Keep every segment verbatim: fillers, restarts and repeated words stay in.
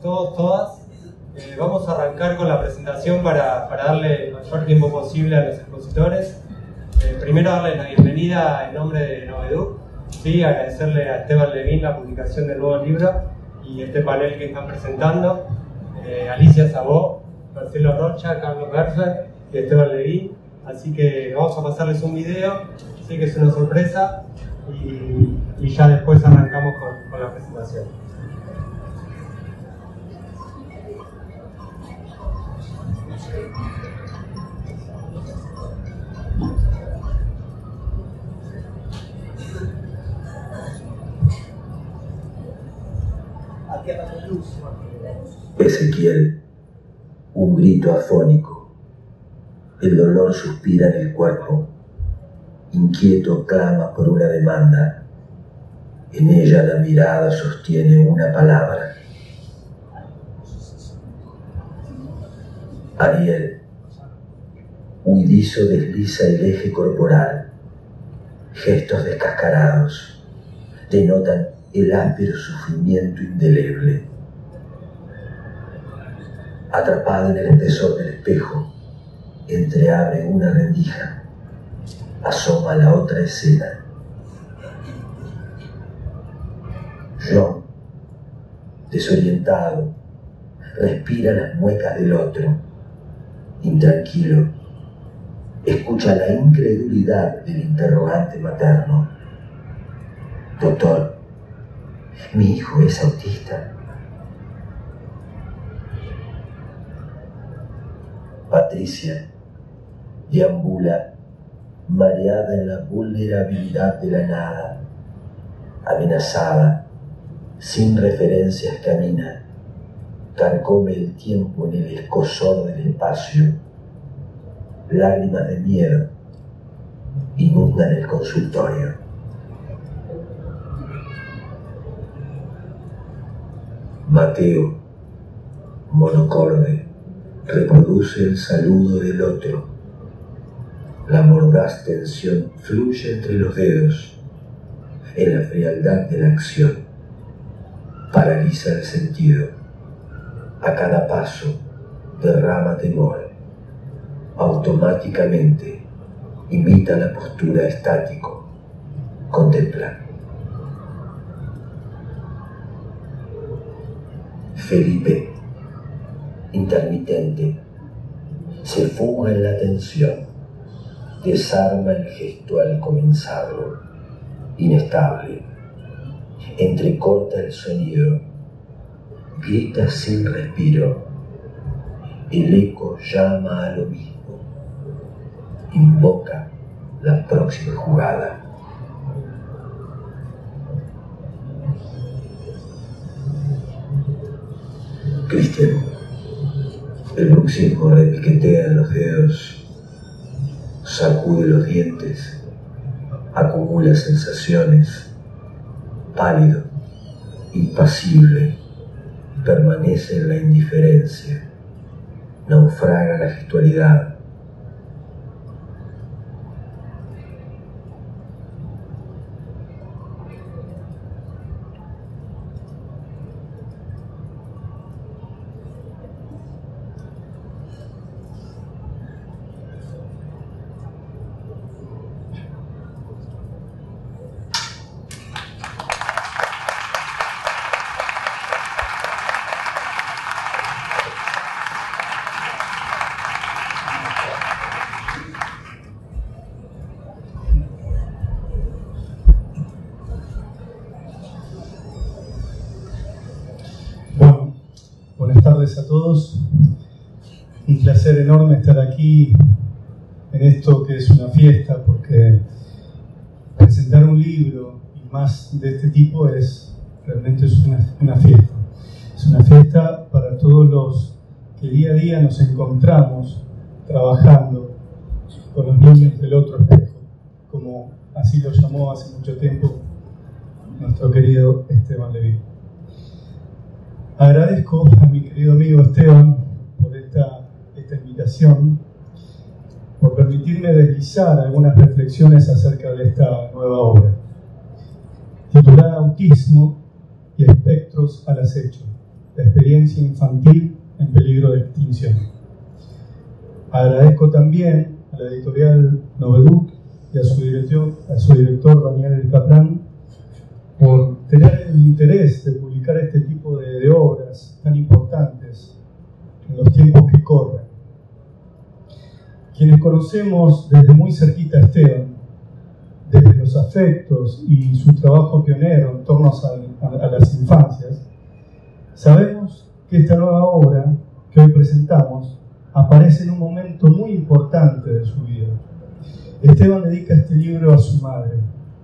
todos, todas. Eh, vamos a arrancar con la presentación para, para darle el mayor tiempo posible a los expositores. Eh, primero darle la bienvenida en nombre de Noveduc, ¿sí? Agradecerle a Esteban Levín la publicación del nuevo libro y este panel que están presentando. Eh, Alicia Sabó, Marcelo Rocha, Carlos Gerfer y Esteban Levín. Así que vamos a pasarles un video, sí que es una sorpresa, y, y ya después arrancamos con, con la presentación. Ezequiel, un grito afónico. El dolor suspira en el cuerpo. Inquieto clama por una demanda. En ella la mirada sostiene una palabra. Ariel. Huidizo desliza el eje corporal. Gestos descascarados denotan el áspero sufrimiento indeleble. Atrapado en el espesor del espejo, entreabre una rendija. Asoma la otra escena. John, desorientado, respira las muecas del otro. Intranquilo, escucha la incredulidad del interrogante materno. Doctor, mi hijo es autista. Patricia deambula mareada en la vulnerabilidad de la nada. Amenazada, sin referencias camina, carcome el tiempo en el escozor del espacio. Lágrimas de miedo inundan el consultorio. Mateo, monocorde, reproduce el saludo del otro. La mordaz tensión fluye entre los dedos. En la frialdad de la acción paraliza el sentido. A cada paso derrama temor. Automáticamente imita la postura estático. Contempla. Felipe, intermitente, se fuga en la tensión, desarma el gesto al comenzarlo, inestable, entrecorta el sonido, grita sin respiro, el eco llama a lo mismo, invoca la próxima jugada. Cristian, el bruxismo repiquetea en los dedos, sacude los dientes, acumula sensaciones, pálido, impasible, permanece en la indiferencia, naufraga la gestualidad. A todos, un placer enorme estar aquí en esto que es una fiesta, porque presentar un libro y más de este tipo es realmente es una, una fiesta. Es una fiesta para todos los que día a día nos encontramos trabajando con los niños del otro espejo, como así lo llamó hace mucho tiempo nuestro querido Esteban Levín. Agradezco a mi querido amigo Esteban por esta, esta invitación, por permitirme deslizar algunas reflexiones acerca de esta nueva obra, titulada Autismo y espectros al acecho, la experiencia infantil en peligro de extinción. Agradezco también a la editorial Noveduc y a su director, a su director Daniel Caplan por tener el interés de publicar este tipo de, de obras tan importantes en los tiempos que corren. Quienes conocemos desde muy cerquita a Esteban, desde los afectos y su trabajo pionero en torno a, a, a las infancias, sabemos que esta nueva obra que hoy presentamos aparece en un momento muy importante de su vida. Esteban dedica este libro a su madre,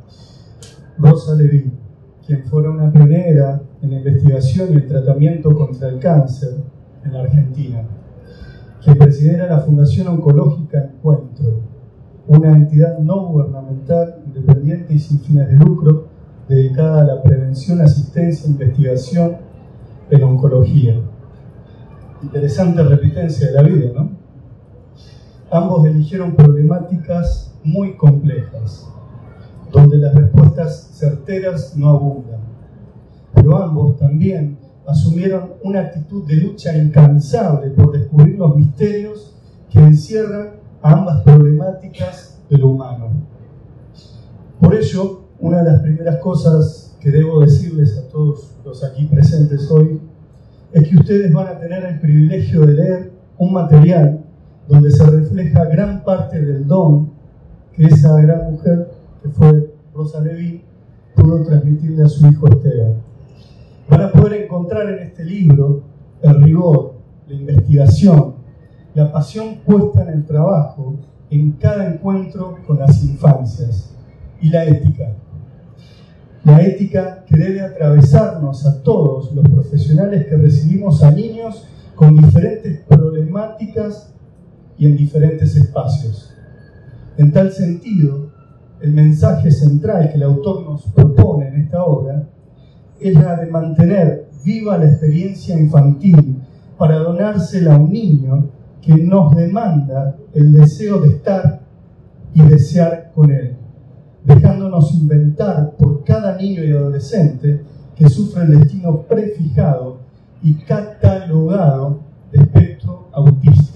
Rosa Levy, quien fuera una pionera en la investigación y el tratamiento contra el cáncer en la Argentina, quien presidiera la Fundación Oncológica Encuentro, una entidad no gubernamental, independiente y sin fines de lucro, dedicada a la prevención, asistencia e investigación en oncología. Interesante repitencia de la vida, ¿no? Ambos eligieron problemáticas muy complejas, donde las respuestas certeras no abundan, pero ambos también asumieron una actitud de lucha incansable por descubrir los misterios que encierran a ambas problemáticas de lo humano. Por ello, una de las primeras cosas que debo decirles a todos los aquí presentes hoy es que ustedes van a tener el privilegio de leer un material donde se refleja gran parte del don que esa gran mujer, que fue Rosa Levy, pudo transmitirle a su hijo Esteban. Van a poder encontrar en este libro el rigor, la investigación, la pasión puesta en el trabajo en cada encuentro con las infancias y la ética. La ética que debe atravesarnos a todos los profesionales que recibimos a niños con diferentes problemáticas y en diferentes espacios. En tal sentido, el mensaje central que el autor nos propone en esta obra es la de mantener viva la experiencia infantil para donársela a un niño que nos demanda el deseo de estar y desear con él, dejándonos inventar por cada niño y adolescente que sufre el destino prefijado y catalogado de espectro autista.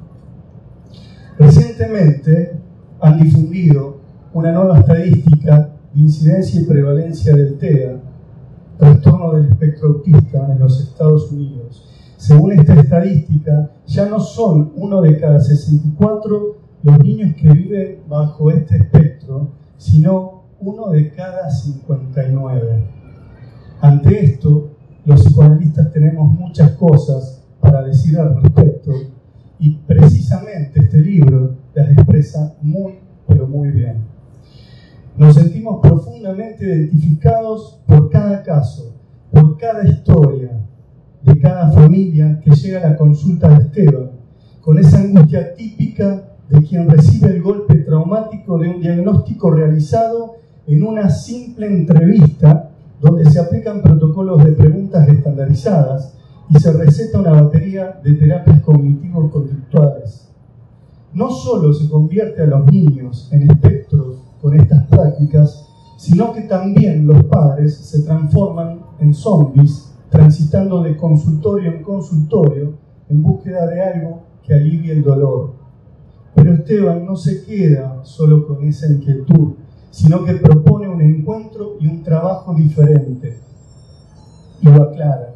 Recientemente han difundido una nueva estadística de incidencia y prevalencia del TEA, trastorno del espectro autista, en los Estados Unidos. Según esta estadística, ya no son uno de cada sesenta y cuatro los niños que viven bajo este espectro, sino uno de cada cincuenta y nueve. Ante esto, los psicoanalistas tenemos muchas cosas para decir al respecto, y precisamente este libro las expresa muy, pero muy bien. Nos sentimos profundamente identificados por cada caso, por cada historia de cada familia que llega a la consulta de Esteban, con esa angustia típica de quien recibe el golpe traumático de un diagnóstico realizado en una simple entrevista donde se aplican protocolos de preguntas estandarizadas y se receta una batería de terapias cognitivo-conductuales. No solo se convierte a los niños en espectros con estas prácticas, sino que también los padres se transforman en zombies, transitando de consultorio en consultorio en búsqueda de algo que alivie el dolor. Pero Esteban no se queda solo con esa inquietud, sino que propone un encuentro y un trabajo diferente. Y lo aclara.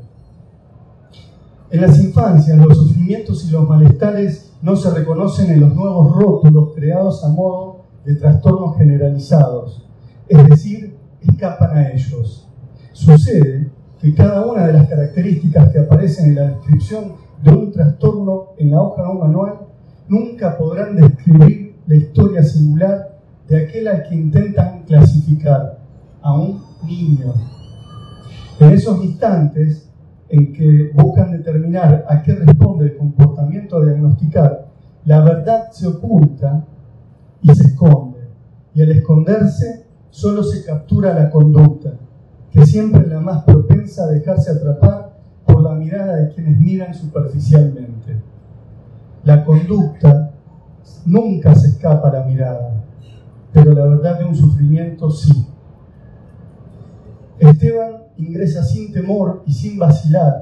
En las infancias, los sufrimientos y los malestares no se reconocen en los nuevos rótulos creados a modo de trastornos generalizados, es decir, escapan a ellos. Sucede que cada una de las características que aparecen en la descripción de un trastorno en la hoja de un manual nunca podrán describir la historia singular de aquel al que intentan clasificar, a un niño. En esos instantes en que buscan determinar a qué responde el comportamiento a diagnosticar, la verdad se oculta y se esconde, y al esconderse solo se captura la conducta, que siempre es la más propensa a dejarse atrapar por la mirada de quienes miran superficialmente. La conducta nunca se escapa a la mirada, pero la verdad de un sufrimiento sí. Esteban ingresa sin temor y sin vacilar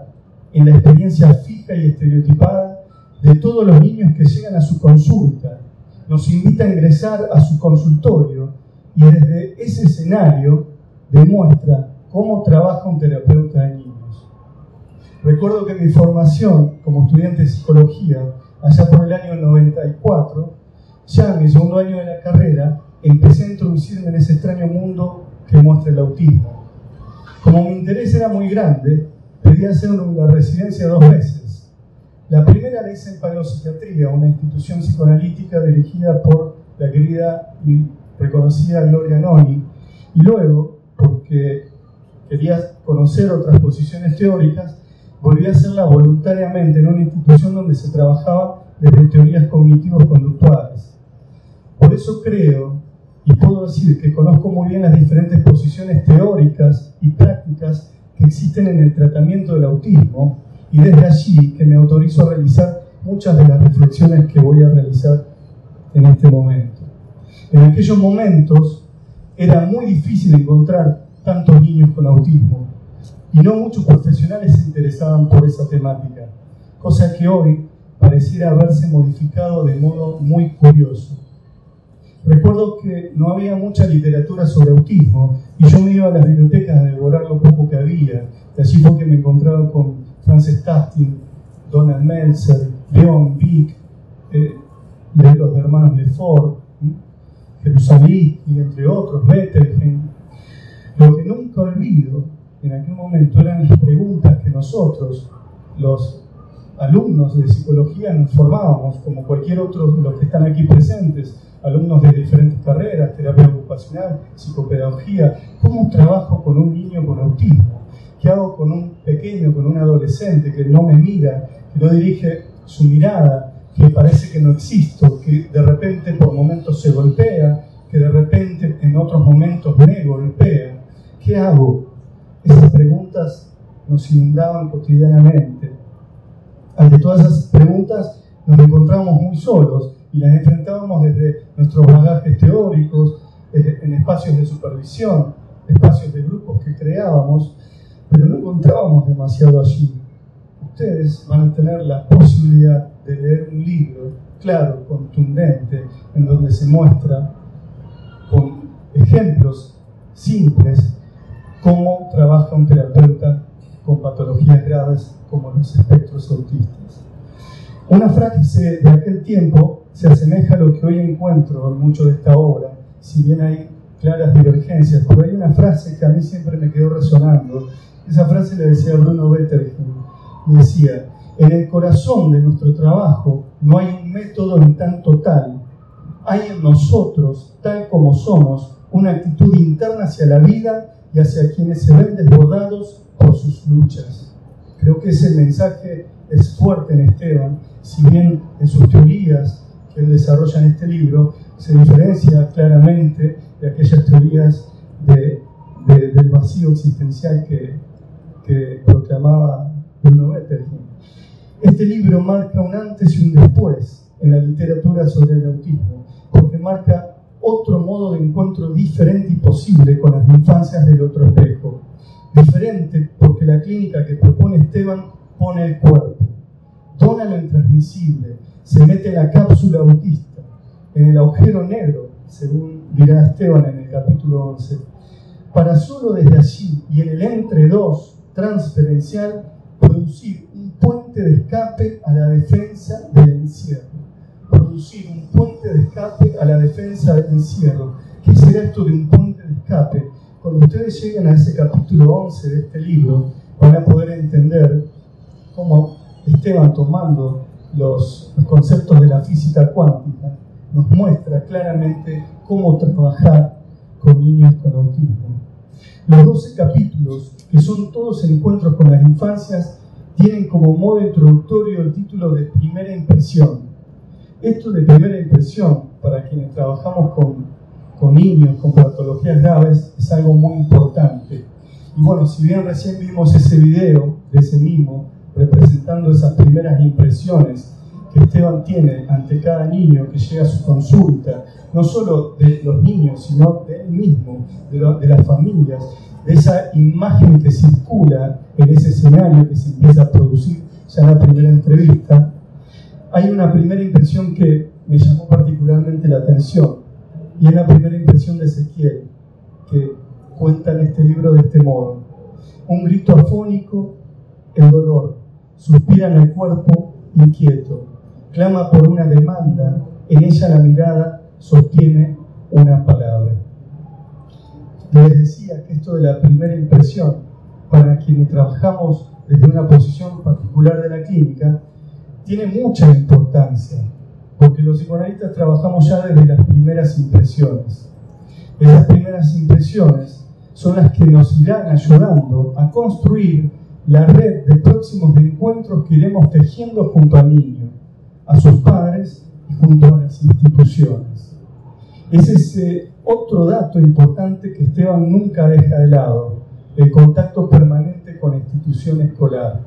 en la experiencia fija y estereotipada de todos los niños que llegan a su consulta. Nos invita a ingresar a su consultorio y desde ese escenario demuestra cómo trabaja un terapeuta de niños. Recuerdo que mi formación como estudiante de psicología, allá por el año noventa y cuatro, ya en mi segundo año de la carrera, empecé a introducirme en ese extraño mundo que muestra el autismo. Como mi interés era muy grande, pedí hacer la residencia dos veces. La primera la hice en Paneopsiquiatría, una institución psicoanalítica dirigida por la querida y reconocida Gloria Noni, y luego, porque quería conocer otras posiciones teóricas, volví a hacerla voluntariamente en una institución donde se trabajaba desde teorías cognitivos conductuales. Por eso creo, y puedo decir que conozco muy bien las diferentes posiciones teóricas y prácticas que existen en el tratamiento del autismo, y desde allí que me autorizo a realizar muchas de las reflexiones que voy a realizar en este momento. En aquellos momentos era muy difícil encontrar tantos niños con autismo, y no muchos profesionales se interesaban por esa temática, cosa que hoy pareciera haberse modificado de modo muy curioso. Recuerdo que no había mucha literatura sobre autismo y yo me iba a las bibliotecas a devorar lo poco que había. Y allí fue que me encontraba con Frances Tasting, Donald Meltzer, Leon Vick, eh, los hermanos Lefort, Jerusalén y entre otros, Bettelheim. Lo que nunca olvido en aquel momento eran las preguntas que nosotros, los alumnos de psicología, nos formábamos, como cualquier otro de los que están aquí presentes, alumnos de diferentes carreras, terapia ocupacional, psicopedagogía. ¿Cómo trabajo con un niño con autismo? ¿Qué hago con un pequeño, con un adolescente que no me mira, que no dirige su mirada, que parece que no existo, que de repente por momentos se golpea, que de repente en otros momentos me golpea? ¿Qué hago? Esas preguntas nos inundaban cotidianamente. Ante todas esas preguntas nos encontramos muy solos y las enfrentábamos desde nuestros bagajes teóricos, en espacios de supervisión, espacios de grupos que creábamos, pero no encontrábamos demasiado allí. Ustedes van a tener la posibilidad de leer un libro claro, contundente, en donde se muestra con ejemplos simples cómo trabaja un terapeuta con patologías graves como los espectros autistas. Una frase de aquel tiempo se asemeja a lo que hoy encuentro en mucho de esta obra, si bien hay claras divergencias, pero hay una frase que a mí siempre me quedó resonando. Esa frase la decía Bruno Bettelheim, y decía: en el corazón de nuestro trabajo no hay un método en tanto tal, hay en nosotros, tal como somos, una actitud interna hacia la vida y hacia quienes se ven desbordados por sus luchas. Creo que ese mensaje es fuerte en Esteban, si bien en sus teorías que él desarrolla en este libro se diferencia claramente de aquellas teorías de, de, del vacío existencial que, que proclamaba Bruno Bettelheim. Este libro marca un antes y un después en la literatura sobre el autismo, porque marca otro modo de encuentro diferente y posible con las infancias del otro espejo. Diferente porque la clínica que propone Esteban pone el cuerpo, dona lo intransmisible, se mete en la cápsula autista, en el agujero negro, según dirá Esteban en el capítulo once, para solo desde allí y en el entre dos transferencial producir un puente de escape a la defensa del encierro. Producir un puente de escape a la defensa del encierro. ¿Qué será esto de un puente de escape? Cuando ustedes lleguen a ese capítulo once de este libro, van a poder entender cómo Esteban, tomando los, los conceptos de la física cuántica, nos muestra claramente cómo trabajar con niños con autismo. Los doce capítulos, que son todos encuentros con las infancias, tienen como modo introductorio el título de Primera Impresión. Esto de primera impresión, para quienes trabajamos con, con niños con patologías graves, es algo muy importante. Y bueno, si bien recién vimos ese video de ese mimo representando esas primeras impresiones que Esteban tiene ante cada niño que llega a su consulta, no solo de los niños, sino de él mismo, de, lo, de las familias, de esa imagen que circula en ese escenario que se empieza a producir ya en la primera entrevista, hay una primera impresión que me llamó particularmente la atención, y es la primera impresión de Ezequiel, que cuenta en este libro de este modo: un grito afónico, el dolor, suspira en el cuerpo inquieto, clama por una demanda, en ella la mirada sostiene una palabra. Les decía que esto de la primera impresión, para quienes trabajamos desde una posición particular de la clínica, tiene mucha importancia, porque los psicoanalistas trabajamos ya desde las primeras impresiones. Esas primeras impresiones son las que nos irán ayudando a construir la red de próximos encuentros que iremos tejiendo junto al niño, a sus padres y junto a las instituciones. Es ese otro dato importante que Esteban nunca deja de lado: el contacto permanente con la institución escolar.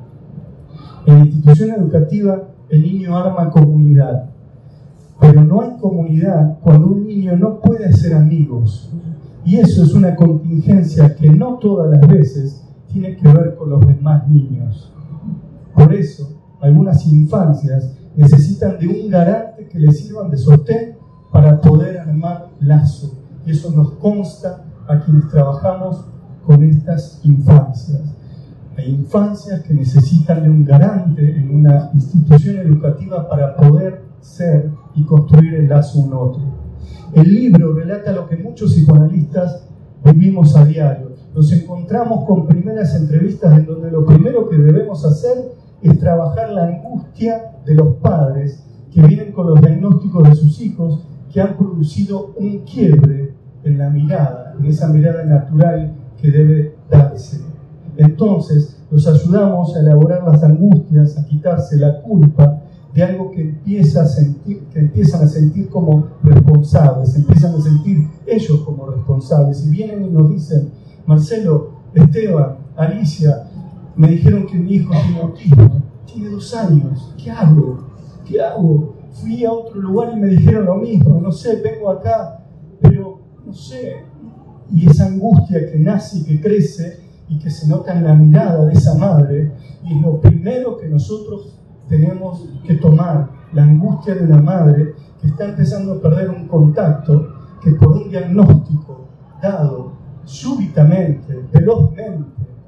En la institución educativa el niño arma comunidad, pero no hay comunidad cuando un niño no puede hacer amigos, y eso es una contingencia que no todas las veces tiene que ver con los demás niños. Por eso algunas infancias necesitan de un garante que les sirvan de sostén para poder armar lazo, y eso nos consta a quienes trabajamos con estas infancias. Hay infancias que necesitan de un garante en una institución educativa para poder ser y construir el lazo un otro. El libro relata lo que muchos psicoanalistas vivimos a diario. Nos encontramos con primeras entrevistas en donde lo primero que debemos hacer es trabajar la angustia de los padres que vienen con los diagnósticos de sus hijos que han producido un quiebre en la mirada, en esa mirada natural que debe darse. Entonces, los ayudamos a elaborar las angustias, a quitarse la culpa de algo que, empieza a sentir, que empiezan a sentir como responsables, empiezan a sentir ellos como responsables. Y vienen y nos dicen: Marcelo, Esteban, Alicia, me dijeron que mi hijo tiene autismo, tiene dos años, ¿qué hago? ¿Qué hago? Fui a otro lugar y me dijeron lo mismo, no sé, vengo acá, pero no sé. Y esa angustia que nace y que crece y que se nota en la mirada de esa madre, y es lo primero que nosotros tenemos que tomar, la angustia de una madre que está empezando a perder un contacto, que por un diagnóstico dado súbitamente, velozmente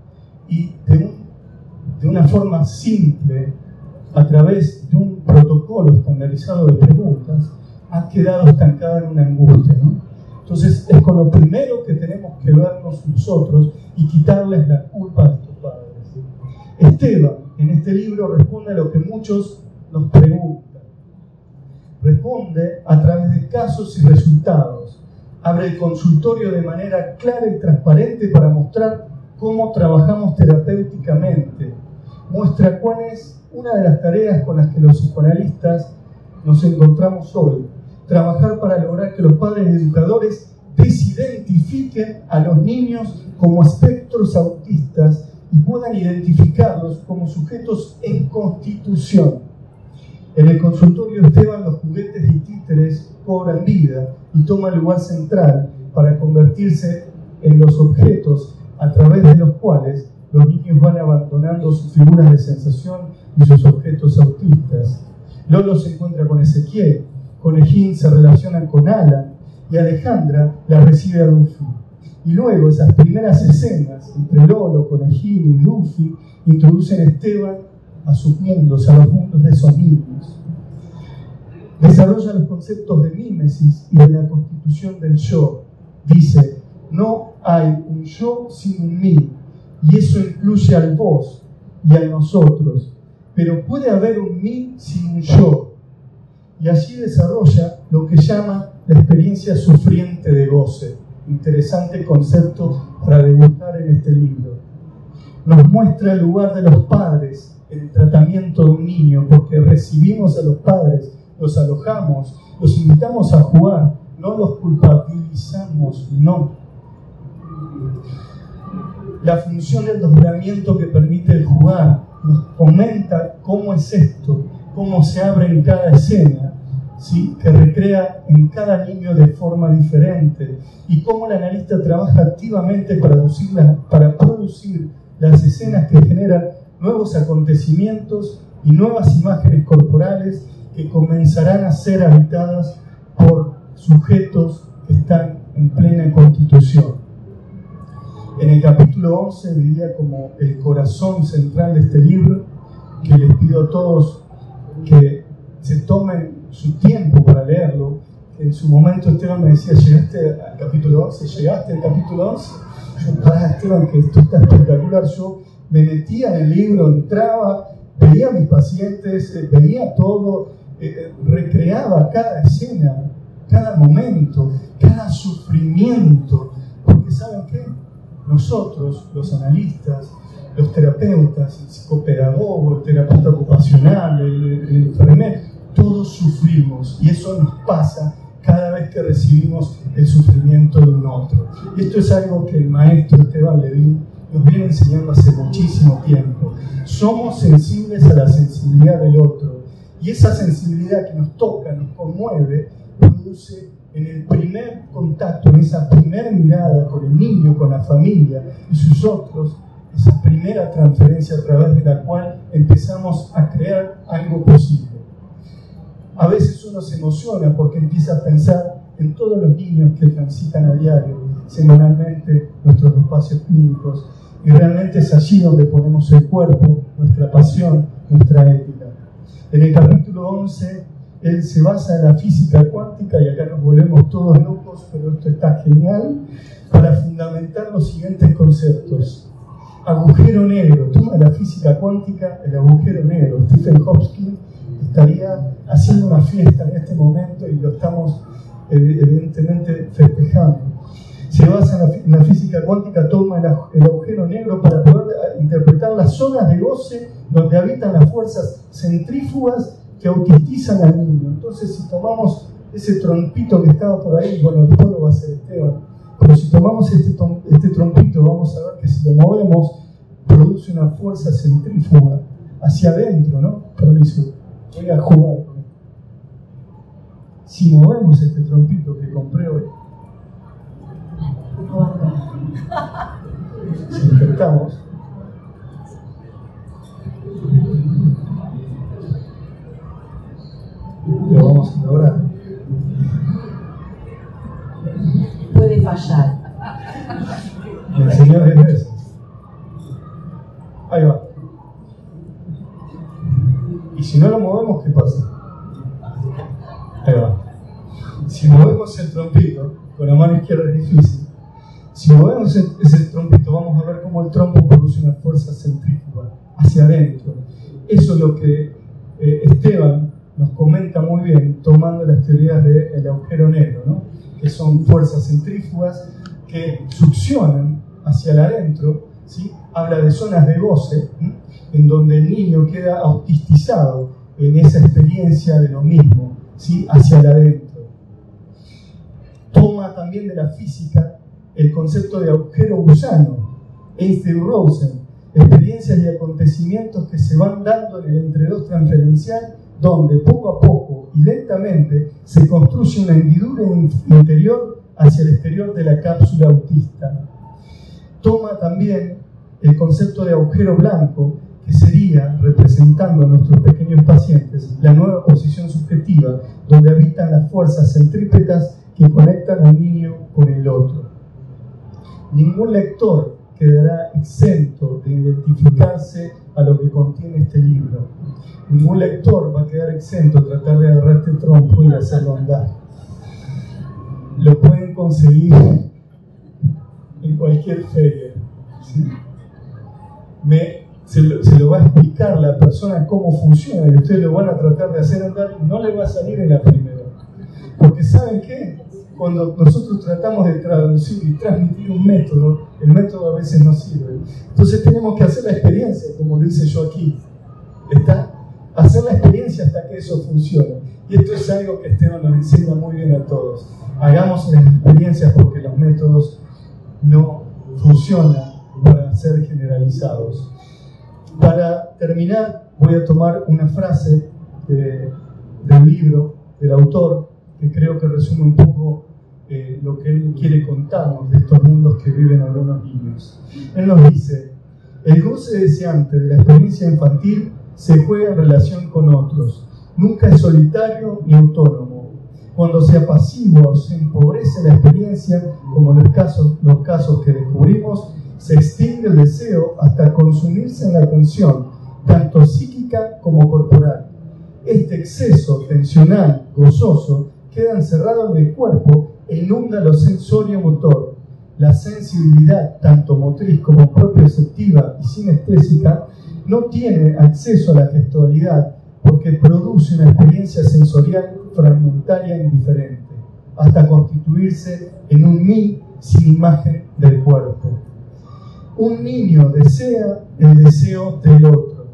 y de, un, de una forma simple, a través de un protocolo estandarizado de preguntas, ha quedado estancada en una angustia, ¿no? Entonces es con lo primero que tenemos que vernos nosotros y quitarles la culpa a estos padres. Esteban, en este libro, responde a lo que muchos nos preguntan. Responde a través de casos y resultados. Abre el consultorio de manera clara y transparente para mostrar cómo trabajamos terapéuticamente. Muestra cuál es una de las tareas con las que los psicoanalistas nos encontramos hoy. Trabajar para lograr que los padres y educadores desidentifiquen a los niños como espectros autistas y puedan identificarlos como sujetos en constitución. En el consultorio de Esteban, los juguetes y títeres cobran vida y toman lugar central para convertirse en los objetos a través de los cuales los niños van abandonando sus figuras de sensación y sus objetos autistas. Lolo se encuentra con Ezequiel, Conejín se relaciona con Alan y Alejandra la recibe a Duffy. Y luego esas primeras escenas entre Lolo, Conejín y Duffy introducen a Esteban a sus mundos, a los mundos de esos niños. Desarrolla los conceptos de mímesis y de la constitución del yo. Dice: no hay un yo sin un mí, y eso incluye al vos y a nosotros, pero puede haber un mí sin un yo. Y allí desarrolla lo que llama la experiencia sufriente de goce. Interesante concepto para debutar en este libro. Nos muestra el lugar de los padres en el tratamiento de un niño, porque recibimos a los padres, los alojamos, los invitamos a jugar, no los culpabilizamos, no. La función del desdoblamiento que permite el jugar nos comenta cómo es esto, cómo se abre en cada escena, ¿sí?, que recrea en cada niño de forma diferente, y cómo el analista trabaja activamente para producir, las, para producir las escenas que generan nuevos acontecimientos y nuevas imágenes corporales que comenzarán a ser habitadas por sujetos que están en plena constitución. En el capítulo once diría como el corazón central de este libro, que les pido a todos que se tomen su tiempo para leerlo. En su momento Esteban me decía, ¿llegaste al capítulo once? ¿Llegaste al capítulo once? Yo, para Esteban, que esto está espectacular. Yo me metía en el libro, entraba, veía a mis pacientes, eh, veía todo, eh, recreaba cada escena, cada momento, cada sufrimiento, porque ¿saben qué? Nosotros, los analistas, los terapeutas, el psicopedagogo, el terapeuta ocupacional, el, el enfermero, todos sufrimos, y eso nos pasa cada vez que recibimos el sufrimiento de un otro. Y esto es algo que el maestro Esteban Levin nos viene enseñando hace muchísimo tiempo. Somos sensibles a la sensibilidad del otro, y esa sensibilidad que nos toca, nos conmueve, produce en el primer contacto, en esa primera mirada con el niño, con la familia y sus otros, esa primera transferencia a través de la cual empezamos a crear algo posible. A veces uno se emociona porque empieza a pensar en todos los niños que transitan a diario, semanalmente, nuestros espacios clínicos, y realmente es allí donde ponemos el cuerpo, nuestra pasión, nuestra ética. En el capítulo once, él se basa en la física cuántica, y acá nos volvemos todos locos, pero esto está genial, para fundamentar los siguientes conceptos. Agujero negro, toma la física cuántica, el agujero negro. Stephen Hawking estaría haciendo una fiesta en este momento y lo estamos evidentemente festejando. Se basa en la, en la física cuántica, toma el, el agujero negro para poder interpretar las zonas de goce donde habitan las fuerzas centrífugas que autistizan al niño. Entonces, si tomamos ese trompito que estaba por ahí, bueno, después lo va a hacer Esteban, pero si tomamos este, este trompito, vamos a ver que si lo movemos, produce una fuerza centrífuga hacia adentro, ¿no? Permiso, voy a jugar. Si movemos este trompito que compré hoy, si intentamos, lo vamos a lograr. Puede fallar. Me enseñó diez veces. Ahí va. Y si no lo movemos, ¿qué pasa? Ahí va. Si movemos el trompito, con la mano izquierda es difícil. Si movemos ese trompito, vamos a ver cómo el trompo produce una fuerza centrífuga hacia adentro. Eso es lo que eh, Esteban nos comenta muy bien, tomando las teorías del agujero negro, ¿no? Que son fuerzas centrífugas que succionan hacia el adentro, ¿sí? Habla de zonas de goce, ¿sí? En donde el niño queda autistizado en esa experiencia de lo mismo, ¿sí? Hacia el adentro. Toma también de la física el concepto de agujero gusano, Einstein-Rosen, experiencias y acontecimientos que se van dando en el entredos transferencial, donde poco a poco y lentamente se construye una hendidura interior hacia el exterior de la cápsula autista. Toma también el concepto de agujero blanco, que sería, representando a nuestros pequeños pacientes, la nueva posición subjetiva, donde habitan las fuerzas centrípetas que conectan al niño con el otro. Ningún lector quedará exento de identificarse a lo que contiene este libro. Ningún lector va a quedar exento de tratar de agarrar este trompo y hacerlo andar. Lo pueden conseguir en cualquier feria, ¿sí? Me, se, lo, se lo va a explicar la persona cómo funciona, y ustedes lo van a tratar de hacer andar y no le va a salir en la primera. Porque ¿saben qué? Cuando nosotros tratamos de traducir y transmitir un método, el método a veces no sirve. Entonces tenemos que hacer la experiencia, como lo hice yo aquí. ¿Está? Hacer la experiencia hasta que eso funcione. Y esto es algo que Esteban nos enseña muy bien a todos. Hagamos las experiencias porque los métodos no funcionan para ser generalizados. Para terminar, voy a tomar una frase de, del libro del autor, que creo que resume un poco eh, lo que él quiere contarnos de estos mundos que viven algunos niños. Él nos dice: el goce deseante de la experiencia infantil se juega en relación con otros, nunca es solitario ni autónomo. Cuando se apacigua o se empobrece la experiencia, como los casos, los casos que descubrimos, se extingue el deseo hasta consumirse en la tensión, tanto psíquica como corporal. Este exceso tensional, gozoso, queda encerrado en el cuerpo e inunda lo sensorio-motor. La sensibilidad, tanto motriz como propioceptiva y sinestésica, no tiene acceso a la gestualidad porque produce una experiencia sensorial fragmentaria e indiferente, hasta constituirse en un mí sin imagen del cuerpo. Un niño desea el deseo del otro.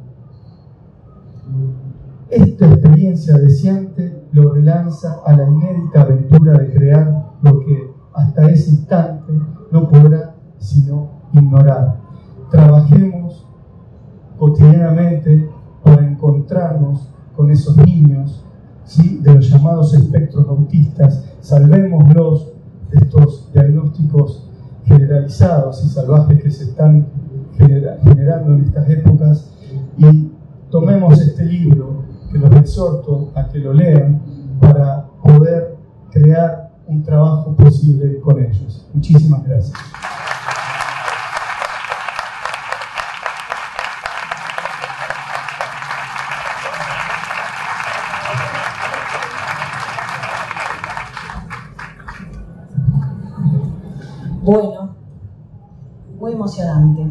Esta experiencia deseante lo relanza a la inédita aventura de crear lo que hasta ese instante no podrá sino ignorar. Trabajemos cotidianamente para encontrarnos con esos niños, ¿sí?, de los llamados espectros autistas. Salvémoslos de estos diagnósticos generalizados y salvajes que se están genera, generando en estas épocas, y tomemos este libro, que los exhorto a que lo lean para poder crear un trabajo posible con ellos. Muchísimas gracias. Bueno, muy emocionante.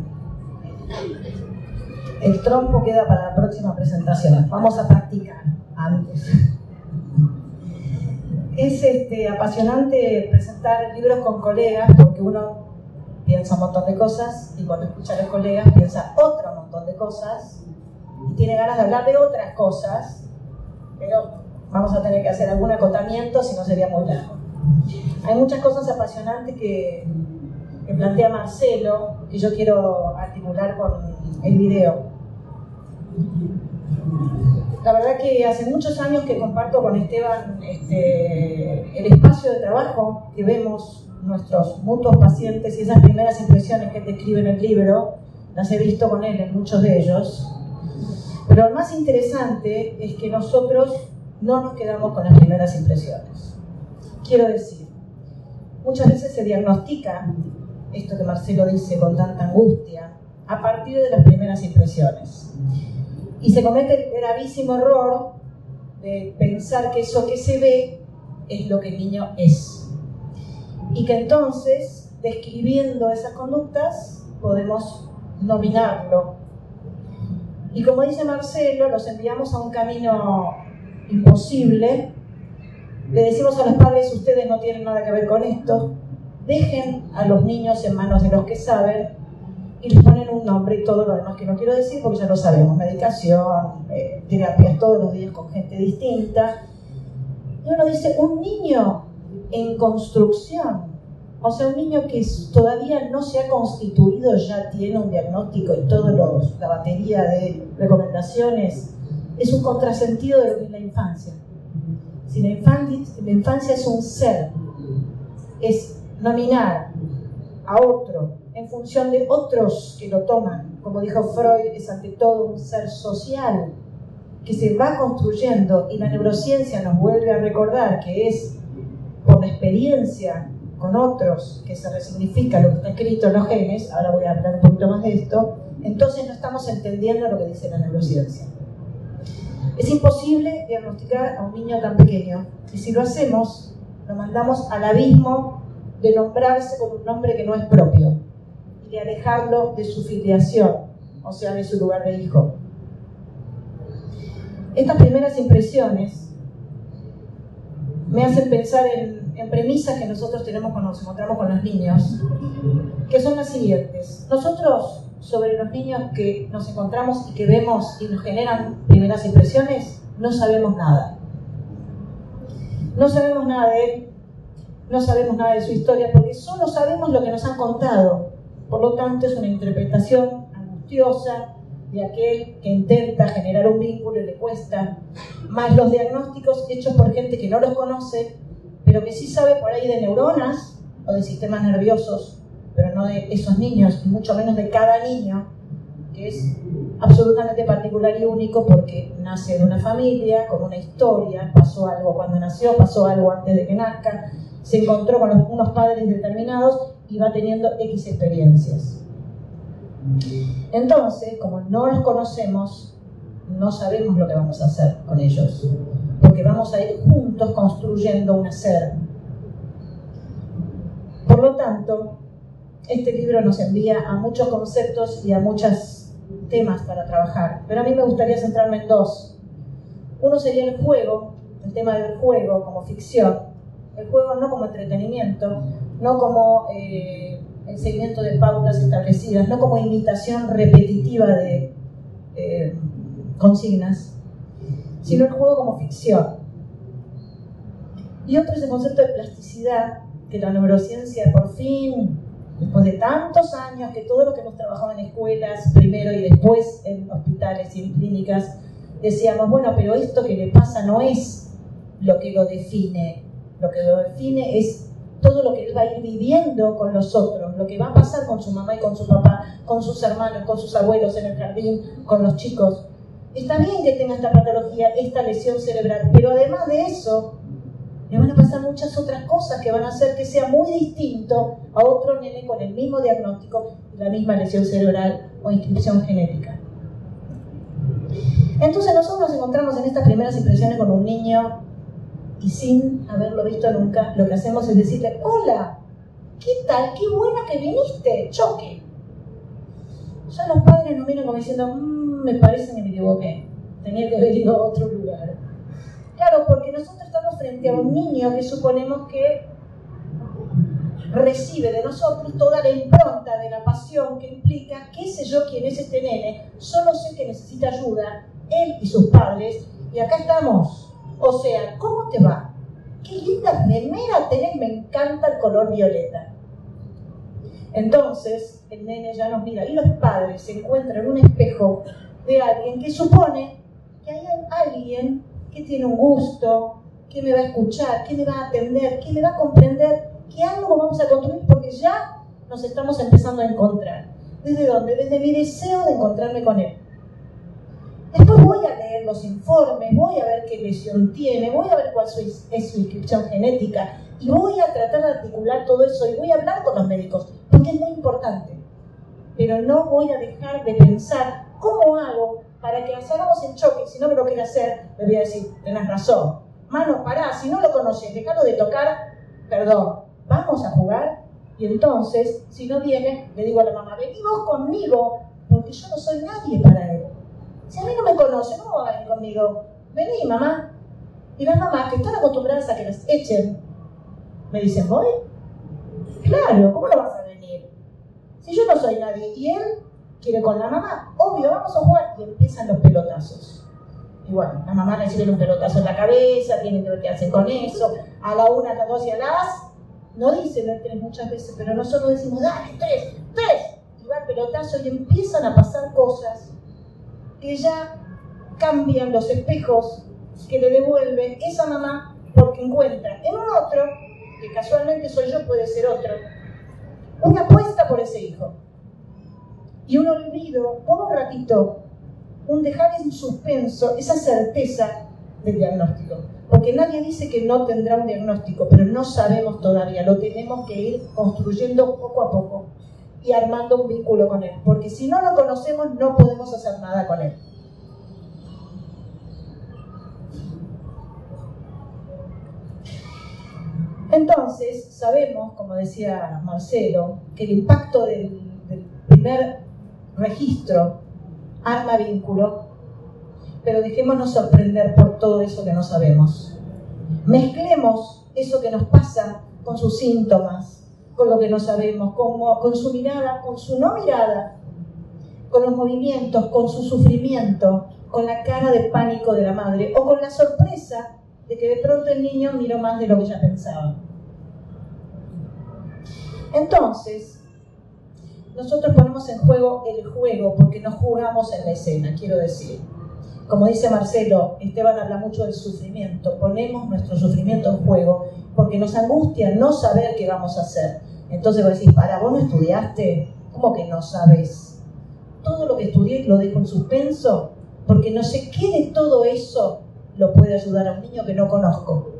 El trompo queda para la próxima presentación. Vamos a practicar antes. Es este, apasionante presentar libros con colegas, porque uno piensa un montón de cosas y cuando escucha a los colegas piensa otro montón de cosas y tiene ganas de hablar de otras cosas, pero vamos a tener que hacer algún acotamiento, si no sería muy largo. Hay muchas cosas apasionantes que, que plantea Marcelo, que yo quiero articular con el video. La verdad que hace muchos años que comparto con Esteban este, el espacio de trabajo que vemos nuestros mutuos pacientes, y esas primeras impresiones que él describe en el libro, las he visto con él en muchos de ellos. Pero lo más interesante es que nosotros no nos quedamos con las primeras impresiones. Quiero decir, muchas veces se diagnostica esto que Marcelo dice con tanta angustia a partir de las primeras impresiones. Y se comete el gravísimo error de pensar que eso que se ve es lo que el niño es. Y que entonces, describiendo esas conductas, podemos nominarlo. Y como dice Marcelo, los enviamos a un camino imposible. Le decimos a los padres: ustedes no tienen nada que ver con esto, dejen a los niños en manos de los que saben, y les ponen un nombre y todo lo demás que no quiero decir porque ya lo sabemos: medicación, eh, terapias todos los días con gente distinta. Y uno dice, un niño en construcción, o sea, un niño que todavía no se ha constituido, ya tiene un diagnóstico y toda la batería de recomendaciones, es un contrasentido de lo que es la infancia. Si la infancia, la infancia es un ser, es nominar a otro en función de otros que lo toman. Como dijo Freud, es ante todo un ser social que se va construyendo, y la neurociencia nos vuelve a recordar que es por la experiencia con otros que se resignifica lo que está escrito en los genes. Ahora voy a hablar un poquito más de esto. Entonces no estamos entendiendo lo que dice la neurociencia. Es imposible diagnosticar a un niño tan pequeño, y si lo hacemos, lo mandamos al abismo de nombrarse con un nombre que no es propio y de alejarlo de su filiación, o sea, de su lugar de hijo. Estas primeras impresiones me hacen pensar en, en premisas que nosotros tenemos cuando nos encontramos con los niños, que son las siguientes. Nosotros, sobre los niños que nos encontramos y que vemos y nos generan primeras impresiones, no sabemos nada. No sabemos nada de él, no sabemos nada de su historia, porque solo sabemos lo que nos han contado. Por lo tanto, es una interpretación angustiosa, de aquel que intenta generar un vínculo y le cuesta, más los diagnósticos hechos por gente que no los conoce, pero que sí sabe por ahí de neuronas o de sistemas nerviosos, pero no de esos niños, y mucho menos de cada niño, que es absolutamente particular y único porque nace de una familia, con una historia, pasó algo cuando nació, pasó algo antes de que nazca, se encontró con los, unos padres determinados y va teniendo X experiencias. Entonces, como no los conocemos, no sabemos lo que vamos a hacer con ellos, porque vamos a ir juntos construyendo un ser. Por lo tanto, este libro nos envía a muchos conceptos y a muchos temas para trabajar, pero a mí me gustaría centrarme en dos. Uno sería el juego, el tema del juego como ficción, el juego no como entretenimiento, no como eh, el seguimiento de pautas establecidas, no como imitación repetitiva de eh, consignas, sino el juego como ficción. Y otro es el concepto de plasticidad, que la neurociencia por fin, después de tantos años, que todo lo que hemos trabajado en escuelas, primero y después en hospitales y en clínicas, decíamos, bueno, pero esto que le pasa no es lo que lo define, lo que lo define es todo lo que él va a ir viviendo con los otros, lo que va a pasar con su mamá y con su papá, con sus hermanos, con sus abuelos en el jardín, con los chicos. Está bien que tenga esta patología, esta lesión cerebral, pero además de eso, le van a pasar muchas otras cosas que van a hacer que sea muy distinto a otro nene con el mismo diagnóstico y la misma lesión cerebral o inscripción genética. Entonces nosotros nos encontramos en estas primeras impresiones con un niño y sin haberlo visto nunca, lo que hacemos es decirle, hola, ¿qué tal? ¡Qué buena que viniste! ¡Choque! Ya los padres nos miran como diciendo, mmm, me parece que me equivoqué, tenía que haber ido a otro lugar. Claro, porque nosotros estamos frente a un niño que suponemos que recibe de nosotros toda la impronta de la pasión que implica, qué sé yo quién es este nene, solo sé que necesita ayuda, él y sus padres, y acá estamos. O sea, ¿cómo te va? Qué linda remera tenés, me encanta el color violeta. Entonces, el nene ya nos mira y los padres se encuentran en un espejo de alguien que supone que hay alguien que tiene un gusto, que me va a escuchar, que me va a atender, que me va a comprender, que algo vamos a construir porque ya nos estamos empezando a encontrar. ¿Desde dónde? Desde mi deseo de encontrarme con él. Después voy a leer los informes, voy a ver qué lesión tiene, voy a ver cuál es su inscripción genética y voy a tratar de articular todo eso y voy a hablar con los médicos porque es muy importante. Pero no voy a dejar de pensar cómo hago para que hagamos el choque. Si no me lo quiere hacer, le voy a decir, tenés razón. Mano, pará, si no lo conoces, dejalo de tocar, perdón, vamos a jugar. Y entonces, si no viene, le digo a la mamá, vení vos conmigo, porque yo no soy nadie para él. Si a mí no me conoce, ¿cómo va a venir conmigo? Vení, mamá. Y las mamás que están acostumbradas a que las echen, me dicen, ¿voy? Claro, ¿cómo no vas a venir? Si yo no soy nadie y él quiere con la mamá, obvio, vamos a jugar. Y empiezan los pelotazos. Y bueno, la mamá recibe un pelotazo en la cabeza, tienen que ver qué hacen con eso. A la una, a las dos y a las... No dicen el tres muchas veces, pero nosotros decimos, dale, tres, tres. Y va el pelotazo y empiezan a pasar cosas que ya cambian los espejos que le devuelve esa mamá porque encuentra en un otro, que casualmente soy yo, puede ser otro, una apuesta por ese hijo. Y un olvido, por un ratito, un dejar en suspenso esa certeza del diagnóstico. Porque nadie dice que no tendrá un diagnóstico, pero no sabemos todavía, lo tenemos que ir construyendo poco a poco y armando un vínculo con él, porque si no lo conocemos no podemos hacer nada con él. Entonces, sabemos, como decía Marcelo, que el impacto del, del primer registro arma vínculo, pero dejémonos sorprender por todo eso que no sabemos. Mezclemos eso que nos pasa con sus síntomas, con lo que no sabemos, con, con su mirada, con su no mirada, con los movimientos, con su sufrimiento, con la cara de pánico de la madre o con la sorpresa de que de pronto el niño miró más de lo que ella pensaba. Entonces, nosotros ponemos en juego el juego porque no jugamos en la escena, quiero decir. Como dice Marcelo, Esteban habla mucho del sufrimiento. Ponemos nuestro sufrimiento en juego porque nos angustia no saber qué vamos a hacer. Entonces vos decís, para, ¿vos no estudiaste? ¿Cómo que no sabes? Todo lo que estudié lo dejo en suspenso porque no sé qué de todo eso lo puede ayudar a un niño que no conozco.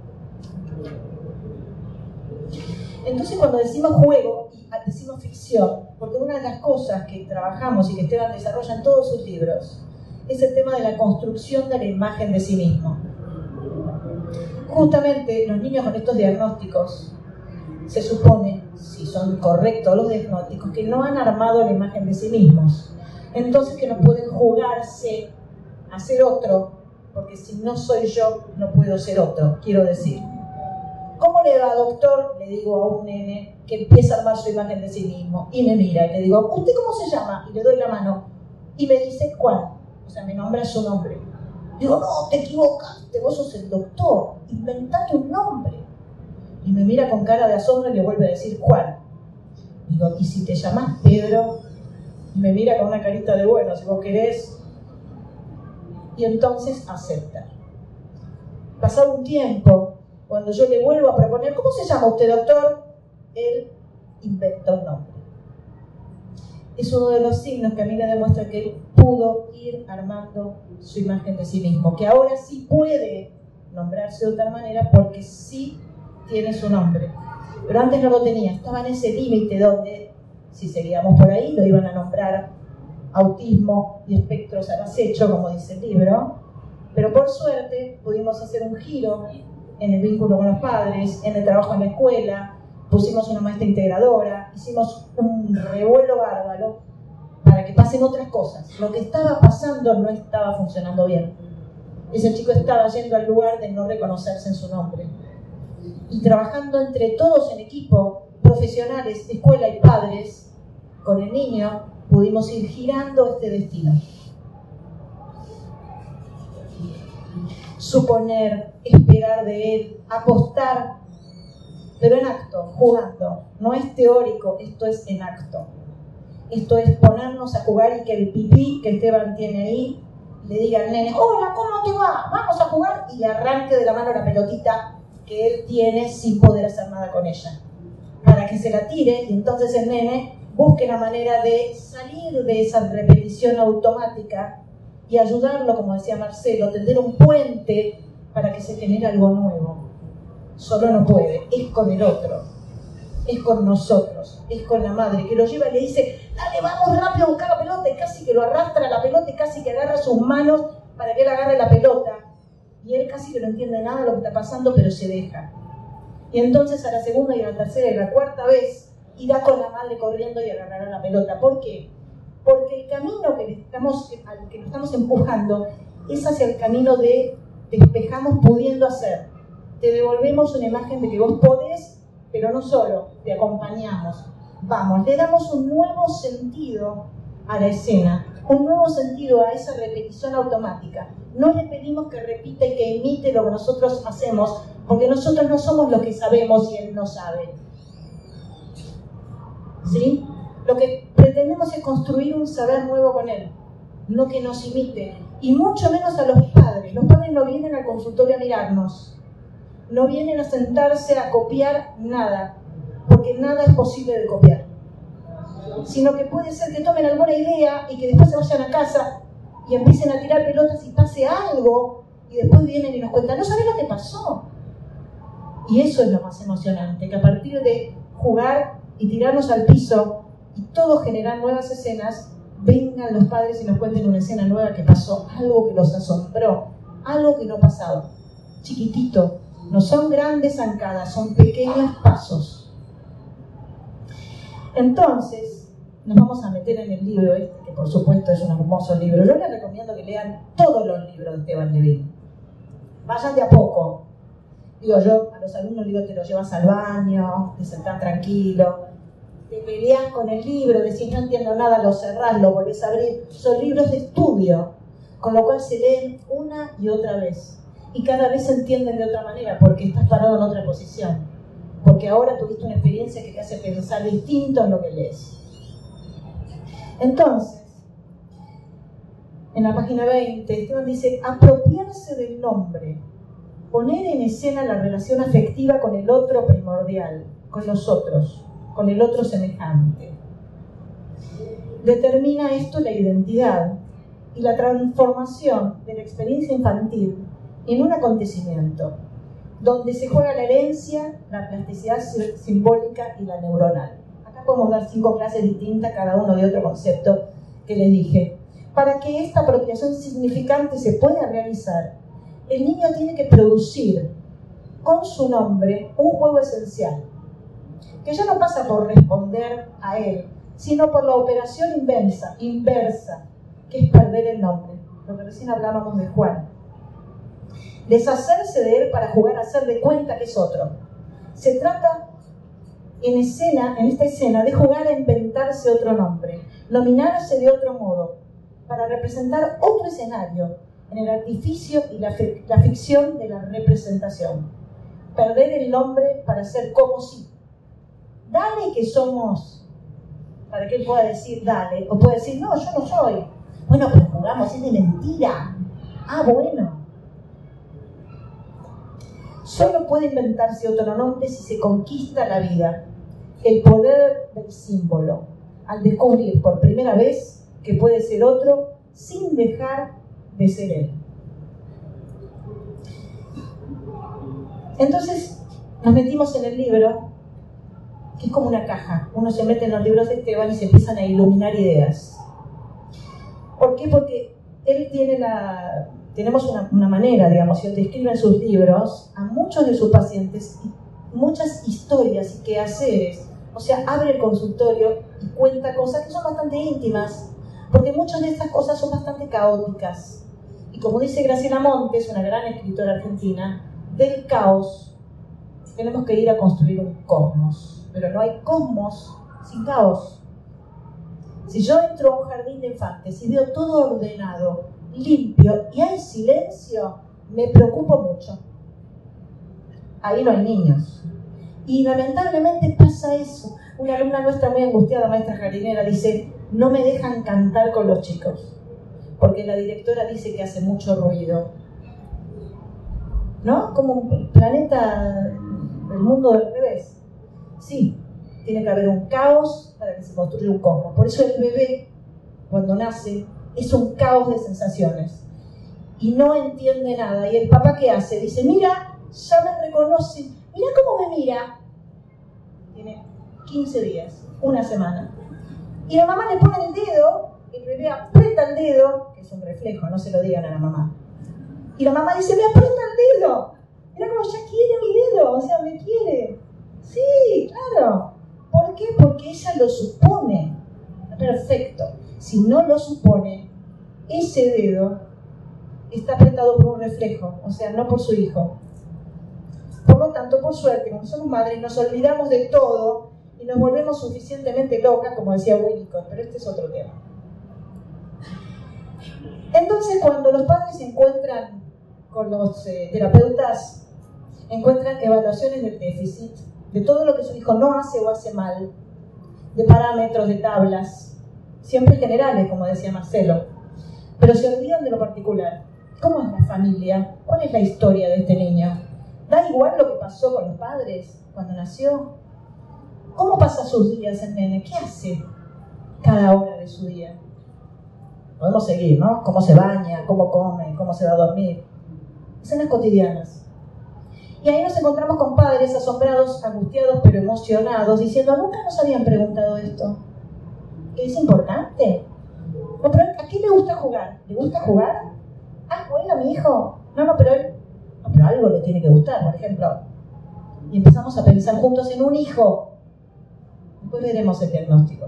Entonces cuando decimos juego, decimos ficción, porque una de las cosas que trabajamos y que Esteban desarrolla en todos sus libros es el tema de la construcción de la imagen de sí mismo. Justamente los niños con estos diagnósticos, se supone, si son correctos los diagnósticos, que no han armado la imagen de sí mismos. Entonces que no pueden jugarse a ser otro, porque si no soy yo, no puedo ser otro, quiero decir. ¿Cómo le va, doctor? Le digo a un nene que empieza a armar su imagen de sí mismo y me mira y le digo, ¿usted cómo se llama? Y le doy la mano y me dice, ¿cuál? O sea, me nombra su nombre. Digo, no, te equivocaste, vos sos el doctor, inventate un nombre. Y me mira con cara de asombro y le vuelve a decir, ¿cuál? Digo, ¿y si te llamás Pedro? Y me mira con una carita de, bueno, si vos querés. Y entonces acepta. Pasado un tiempo, cuando yo le vuelvo a proponer, ¿cómo se llama usted, doctor? Él inventa un nombre. Es uno de los signos que a mí me demuestra que él pudo ir armando su imagen de sí mismo, que ahora sí puede nombrarse de otra manera porque sí tiene su nombre. Pero antes no lo tenía, estaba en ese límite donde, si seguíamos por ahí, lo iban a nombrar autismo y espectros al acecho, como dice el libro, pero por suerte pudimos hacer un giro en el vínculo con los padres, en el trabajo en la escuela, pusimos una maestra integradora, hicimos un revuelo bárbaro para que pasen otras cosas. Lo que estaba pasando no estaba funcionando bien. Ese chico estaba yendo al lugar de no reconocerse en su nombre. Y trabajando entre todos en equipo, profesionales, escuela y padres, con el niño, pudimos ir girando este destino. Suponer, esperar de él, apostar, pero en acto, jugando. No es teórico, esto es en acto. Esto es ponernos a jugar y que el pipí que Esteban tiene ahí le diga al nene, hola, ¿cómo te va? Vamos a jugar, y le arranque de la mano la pelotita que él tiene sin poder hacer nada con ella. Para que se la tire y entonces el nene busque la manera de salir de esa repetición automática y ayudarlo, como decía Marcelo, tender un puente para que se genere algo nuevo. Solo no puede, es con el otro, es con nosotros, es con la madre, que lo lleva y le dice, dale, vamos rápido a buscar la pelota, y casi que lo arrastra a la pelota y casi que agarra sus manos para que él agarre la pelota. Y él casi que no entiende nada de lo que está pasando, pero se deja. Y entonces a la segunda y a la tercera y a la cuarta vez irá con la madre corriendo y agarrará la pelota. ¿Por qué? Porque el camino que le estamos, al que nos estamos empujando es hacia el camino de despejamos pudiendo hacer. Te devolvemos una imagen de que vos podés, pero no solo, te acompañamos. Vamos, le damos un nuevo sentido a la escena, un nuevo sentido a esa repetición automática. No le pedimos que repita y que imite lo que nosotros hacemos, porque nosotros no somos los que sabemos y él no sabe. ¿Sí? Lo que pretendemos es construir un saber nuevo con él, no que nos imite, y mucho menos a los padres. Los padres no vienen al consultorio a mirarnos, no vienen a sentarse a copiar nada, porque nada es posible de copiar, sino que puede ser que tomen alguna idea y que después se vayan a casa y empiecen a tirar pelotas y pase algo, y después vienen y nos cuentan, no sabés lo que pasó. Y eso es lo más emocionante, que a partir de jugar y tirarnos al piso y todo generar nuevas escenas, vengan los padres y nos cuenten una escena nueva que pasó, algo que los asombró, algo que no pasaba, chiquitito. No son grandes zancadas, son pequeños pasos. Entonces, nos vamos a meter en el libro este, que por supuesto es un hermoso libro. Yo les recomiendo que lean todos los libros de Esteban Levin. Vayan de a poco. Digo, yo a los alumnos digo, te lo llevas al baño, te sentás tranquilo, te peleás con el libro, decís no entiendo nada, lo cerrás, lo volvés a abrir. Son libros de estudio, con lo cual se leen una y otra vez. Y cada vez se entienden de otra manera, porque estás parado en otra posición. Porque ahora tuviste una experiencia que te hace pensar distinto en lo que lees. Entonces, en la página veinte, Esteban dice, apropiarse del nombre, poner en escena la relación afectiva con el otro primordial, con los otros, con el otro semejante. Determina esto la identidad y la transformación de la experiencia infantil en un acontecimiento, donde se juega la herencia, la plasticidad simbólica y la neuronal. Acá podemos dar cinco clases distintas, cada uno de otro concepto que les dije. Para que esta apropiación significante se pueda realizar, el niño tiene que producir con su nombre un juego esencial, que ya no pasa por responder a él, sino por la operación inversa, inversa, que es perder el nombre, lo que recién hablábamos de Juan. Deshacerse de él para jugar a hacer de cuenta que es otro. Se trata en escena, en esta escena, de jugar a inventarse otro nombre, nominarse de otro modo, para representar otro escenario en el artificio y la, la ficción de la representación. Perder el nombre para ser como si. Dale que somos, para que él pueda decir dale, o puede decir no, yo no soy. Bueno, pero jugamos, es de mentira. Ah, bueno. Solo puede inventarse otro nombre si se conquista la vida, el poder del símbolo, al descubrir por primera vez que puede ser otro sin dejar de ser él. Entonces nos metimos en el libro, que es como una caja. Uno se mete en los libros de Esteban y se empiezan a iluminar ideas. ¿Por qué? Porque él tiene la... Tenemos una, una manera, digamos, y él describe en sus libros a muchos de sus pacientes muchas historias y quehaceres. O sea, abre el consultorio y cuenta cosas que son bastante íntimas, porque muchas de estas cosas son bastante caóticas. Y como dice Graciela Montes, una gran escritora argentina, del caos tenemos que ir a construir un cosmos. Pero no hay cosmos sin caos. Si yo entro a un jardín de infantes y veo todo ordenado, limpio y hay silencio, me preocupo mucho. Ahí no hay niños. Y lamentablemente pasa eso. Una alumna nuestra muy angustiada, maestra jardinera, dice, no me dejan cantar con los chicos, porque la directora dice que hace mucho ruido. ¿No? Como un planeta del mundo del revés. Sí, tiene que haber un caos para que se construya un cosmos. Por eso el bebé, cuando nace, es un caos de sensaciones y no entiende nada. Y el papá, ¿qué hace? Dice, mira, ya me reconoce, mira cómo me mira. Tiene quince días, una semana. Y la mamá le pone el dedo, el bebé aprieta el dedo, que es un reflejo, no se lo digan a la mamá. Y la mamá dice, me aprieta el dedo. Mira cómo ya quiere mi dedo, o sea, me quiere. Sí, claro. ¿Por qué? Porque ella lo supone. Perfecto. Si no lo supone, ese dedo está apretado por un reflejo, o sea, no por su hijo. Por lo tanto, por suerte, como somos madres, nos olvidamos de todo y nos volvemos suficientemente locas, como decía Winnicott, pero este es otro tema. Entonces, cuando los padres se encuentran con los eh, terapeutas, encuentran evaluaciones del déficit, de todo lo que su hijo no hace o hace mal, de parámetros, de tablas, siempre generales, como decía Marcelo, pero se olvidan de lo particular. ¿Cómo es la familia? ¿Cuál es la historia de este niño? ¿Da igual lo que pasó con los padres cuando nació? ¿Cómo pasa sus días el nene? ¿Qué hace cada hora de su día? Podemos seguir, ¿no? ¿Cómo se baña? ¿Cómo come? ¿Cómo se va a dormir? Escenas cotidianas. Y ahí nos encontramos con padres asombrados, angustiados, pero emocionados, diciendo, nunca nos habían preguntado esto. ¿Es importante? No, pero ¿a qué le gusta jugar? ¿Le gusta jugar? Ah, juega mi hijo. No, no, pero él... No, pero algo le tiene que gustar, por ejemplo. Y empezamos a pensar juntos en un hijo. Después veremos el diagnóstico.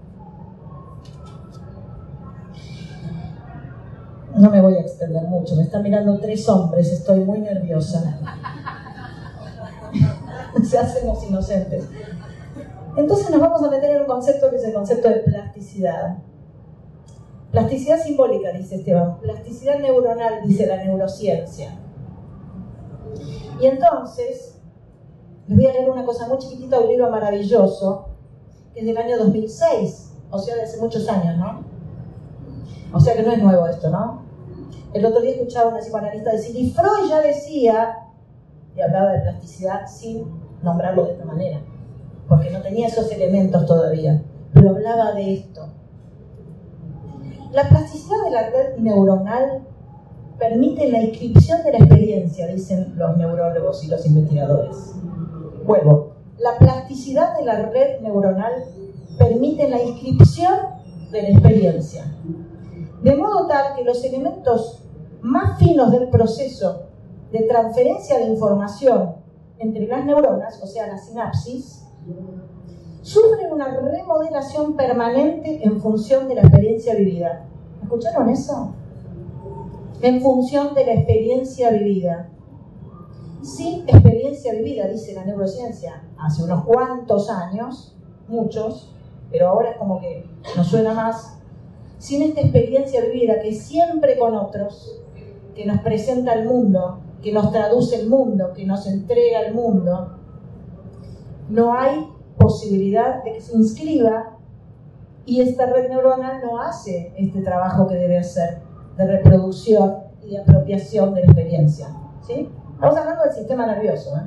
No me voy a extender mucho. Me están mirando tres hombres. Estoy muy nerviosa. Se hacen los inocentes. Entonces nos vamos a meter en un concepto que es el concepto de plasticidad. Plasticidad simbólica, dice Esteban. Plasticidad neuronal, dice la neurociencia. Y entonces, les voy a leer una cosa muy chiquitita, un libro maravilloso, que es del año dos mil seis. o sea, de hace muchos años, ¿no? O sea que no es nuevo esto, ¿no? El otro día escuchaba a una psicoanalista decir, y Freud ya decía, y hablaba de plasticidad sin nombrarlo de esta manera, porque no tenía esos elementos todavía, pero hablaba de esto. La plasticidad de la red neuronal permite la inscripción de la experiencia, dicen los neurólogos y los investigadores. Vuelvo, la plasticidad de la red neuronal permite la inscripción de la experiencia, de modo tal que los elementos más finos del proceso de transferencia de información entre las neuronas, o sea, la sinapsis, sufren una remodelación permanente en función de la experiencia vivida. ¿Escucharon eso? En función de la experiencia vivida. Sin experiencia vivida, dice la neurociencia, hace unos cuantos años, muchos, pero ahora es como que nos suena más, sin esta experiencia vivida que siempre con otros, que nos presenta el mundo, que nos traduce el mundo, que nos entrega el mundo, no hay posibilidad de que se inscriba y esta red neuronal no hace este trabajo que debe hacer de reproducción y de apropiación de la experiencia. ¿Sí? Estamos hablando del sistema nervioso. ¿eh?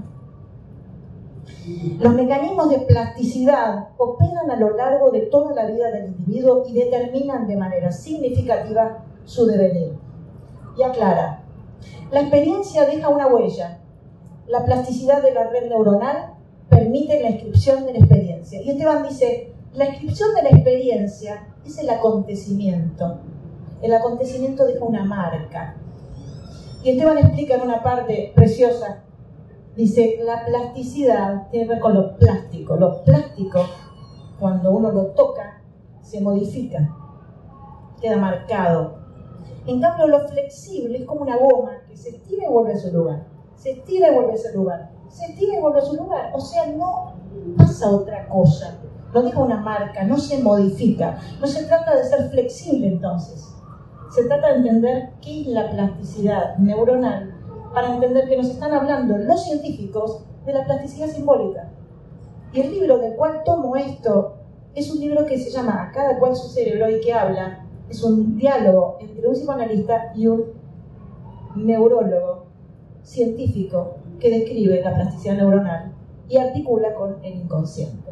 Los mecanismos de plasticidad operan a lo largo de toda la vida del individuo y determinan de manera significativa su devenir. Y aclara, la experiencia deja una huella. La plasticidad de la red neuronal permite la inscripción de la experiencia. Y Esteban dice, la inscripción de la experiencia es el acontecimiento. El acontecimiento deja una marca. Y Esteban explica en una parte preciosa, dice, la plasticidad tiene que ver con lo plástico. Lo plástico, cuando uno lo toca, se modifica, queda marcado. En cambio, lo flexible es como una goma que se estira y vuelve a su lugar. Se estira y vuelve a su lugar. Se estira y vuelve a su lugar. O sea, no pasa otra cosa. No deja una marca, no se modifica. No se trata de ser flexible entonces. Se trata de entender qué es la plasticidad neuronal para entender que nos están hablando los científicos de la plasticidad simbólica. Y el libro del cual tomo esto es un libro que se llama A cada cual su cerebro y que habla, es un diálogo entre un psicoanalista y un neurólogo científico que describe la plasticidad neuronal y articula con el inconsciente.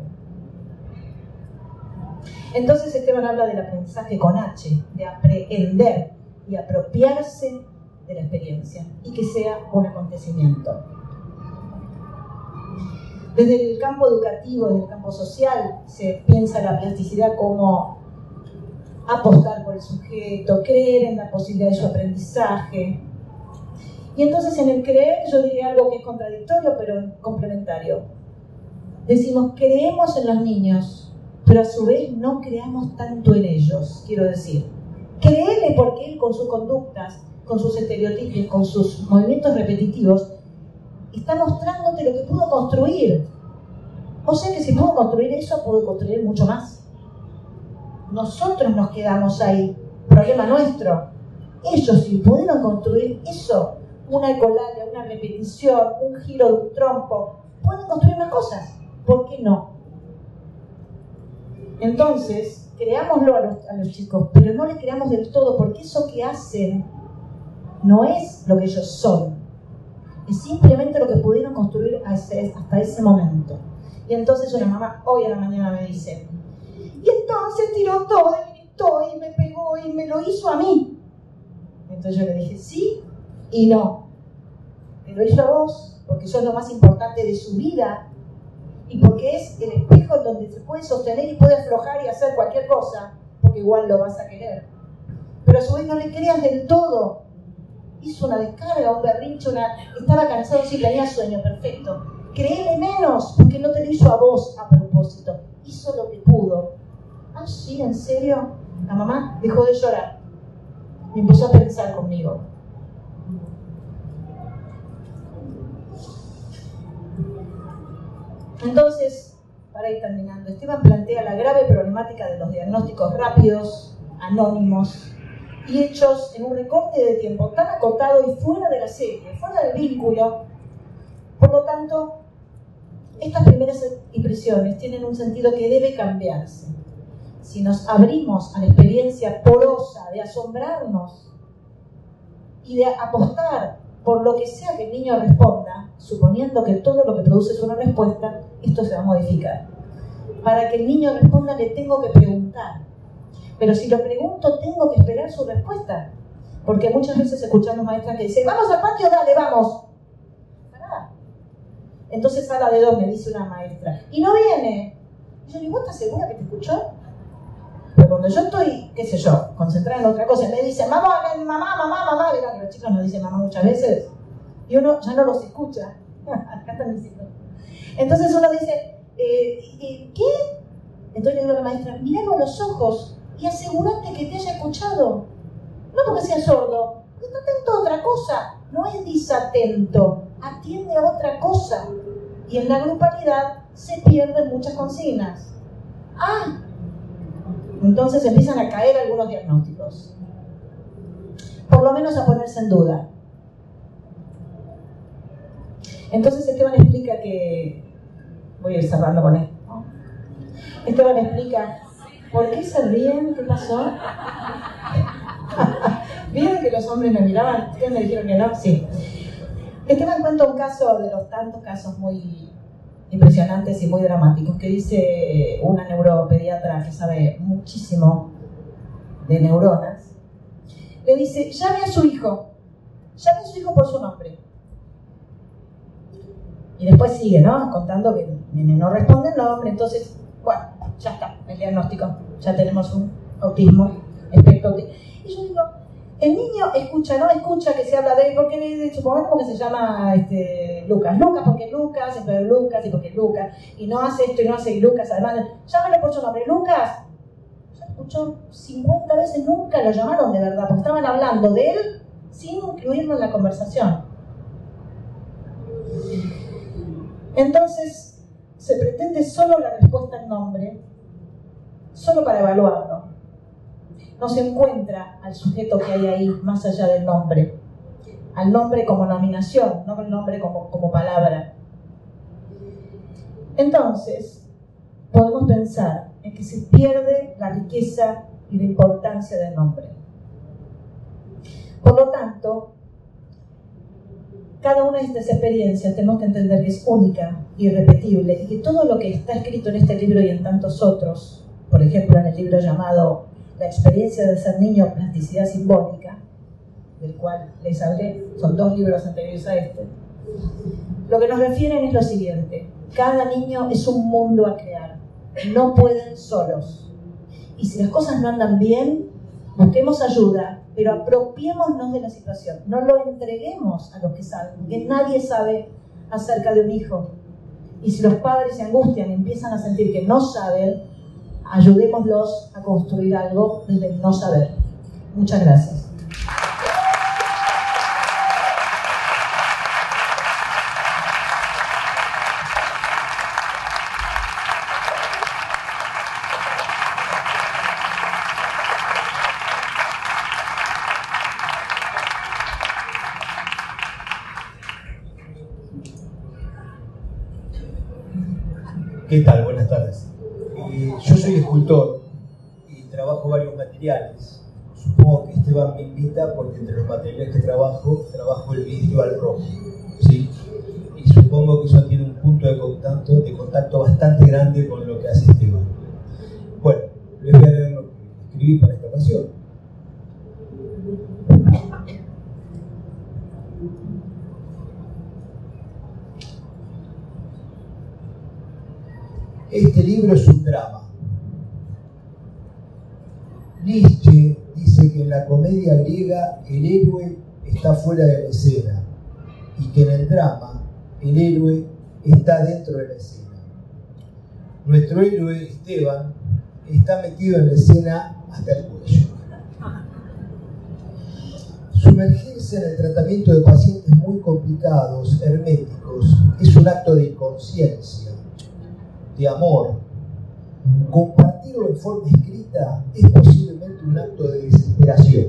Entonces Esteban habla del aprendizaje con H, de aprender y apropiarse de la experiencia y que sea un acontecimiento. Desde el campo educativo, desde el campo social, se piensa la plasticidad como apostar por el sujeto, creer en la posibilidad de su aprendizaje. Y entonces en el creer yo diría algo que es contradictorio pero complementario. Decimos, creemos en los niños, pero a su vez no creamos tanto en ellos, quiero decir. Créele porque él con sus conductas, con sus estereotipos, con sus movimientos repetitivos, está mostrándote lo que pudo construir. O sea que si pudo construir eso, pudo construir mucho más. Nosotros nos quedamos ahí, problema nuestro. Ellos si pudieron construir eso, una ecolalia, una repetición, un giro de un trompo, pueden construir más cosas. ¿Por qué no? Entonces, creámoslo a los, a los chicos, pero no le creamos del todo, porque eso que hacen no es lo que ellos son. Es simplemente lo que pudieron construir hasta ese momento. Y entonces una mamá hoy a la mañana me dice, y entonces tiró todo y gritó y me pegó y me lo hizo a mí. Entonces yo le dije, sí y no. Te lo hizo a vos, porque sos lo más importante de su vida y porque es el espejo en donde se puede sostener y puede aflojar y hacer cualquier cosa, porque igual lo vas a querer. Pero a su vez no le creas del todo. Hizo una descarga, un berrinche, una... estaba cansado, sí, tenía sueño, perfecto. Créele menos, porque no te lo hizo a vos a propósito. Hizo lo que pudo. Ah, sí, ¿en serio? La mamá dejó de llorar y empezó a pensar conmigo. Entonces, para ir terminando, Esteban plantea la grave problemática de los diagnósticos rápidos, anónimos, y hechos en un recorte de tiempo tan acotado y fuera de la serie, fuera del vínculo. Por lo tanto, estas primeras impresiones tienen un sentido que debe cambiarse. si nos abrimos a la experiencia porosa de asombrarnos y de apostar por lo que sea que el niño responda, suponiendo que todo lo que produce es una respuesta, esto se va a modificar. Para que el niño responda le tengo que preguntar. Pero si lo pregunto, tengo que esperar su respuesta. Porque muchas veces escuchamos maestras que dicen, vamos al patio, dale, vamos. Pará. Entonces a la de dos me dice una maestra, y no viene. Y yo digo, ¿vos estás segura que te escuchó? Pero cuando yo estoy, qué sé yo, concentrada en otra cosa, me dicen, mamá, mamá, mamá, mamá, verán que los chicos nos dicen mamá muchas veces, y uno ya no los escucha. Acá están diciendo. Entonces uno dice, eh, ¿qué? Entonces le digo a la maestra, miralo a los ojos y asegúrate que te haya escuchado. No porque sea sordo, porque está atento a otra cosa. No es disatento, atiende a otra cosa. Y en la grupalidad se pierden muchas consignas. Ah, entonces empiezan a caer algunos diagnósticos. Por lo menos a ponerse en duda. Entonces Esteban explica que... Voy a ir cerrando con esto, ¿no? Esteban explica, ¿por qué se ríen? ¿Qué pasó? ¿Vieron que los hombres me miraban? ¿Ustedes me dijeron que no? Sí. Esteban cuenta un caso de los tantos casos muy impresionantes y muy dramáticos que dice una neuropediatra que sabe muchísimo de neuronas. Le dice, llame a su hijo, llame a su hijo por su nombre. Y después sigue, ¿no? Contando que no responde el nombre, entonces, bueno, ya está, el diagnóstico, ya tenemos un autismo, espectro autista. Y yo digo, el niño escucha, no escucha que se habla de él, porque supongamos porque se llama este, Lucas. Lucas porque Lucas, pero Lucas y porque Lucas. Y no hace esto y no hace Lucas, además, llámalo por su nombre. Lucas, yo escucho cincuenta veces, nunca lo llamaron de verdad, porque estaban hablando de él sin incluirlo en la conversación. Entonces, se pretende solo la respuesta en nombre, solo para evaluarlo. No se encuentra al sujeto que hay ahí más allá del nombre, al nombre como nominación, no el nombre como, como palabra. Entonces, podemos pensar en que se pierde la riqueza y la importancia del nombre. Por lo tanto, cada una de estas experiencias tenemos que entender que es única, irrepetible, y que todo lo que está escrito en este libro y en tantos otros, por ejemplo en el libro llamado La experiencia de ser niño, plasticidad simbólica, del cual les hablé, son dos libros anteriores a este, lo que nos refieren es lo siguiente: cada niño es un mundo a crear, no pueden solos, y si las cosas no andan bien, busquemos ayuda, pero apropiémonos de la situación, no lo entreguemos a los que saben, porque nadie sabe acerca de un hijo, y si los padres se angustian y empiezan a sentir que no saben, ayudémoslos a construir algo desde el no saber. Muchas gracias. ¿Qué tal? Buenas tardes. Eh, yo soy escultor y trabajo varios materiales. Supongo que Esteban me invita porque entre los materiales que trabajo, trabajo el vidrio al rojo, ¿sí? Y supongo que eso tiene un punto de contacto, de contacto bastante grande con lo que hace Esteban. Bueno, les voy a leer lo que escribí para esta ocasión. Este libro es un drama. Nietzsche dice que en la comedia griega el héroe está fuera de la escena y que en el drama el héroe está dentro de la escena. Nuestro héroe Esteban está metido en la escena hasta el cuello. Sumergirse en el tratamiento de pacientes muy complicados, herméticos, es un acto de inconsciencia, de amor. Compartirlo en forma escrita es posiblemente un acto de desesperación.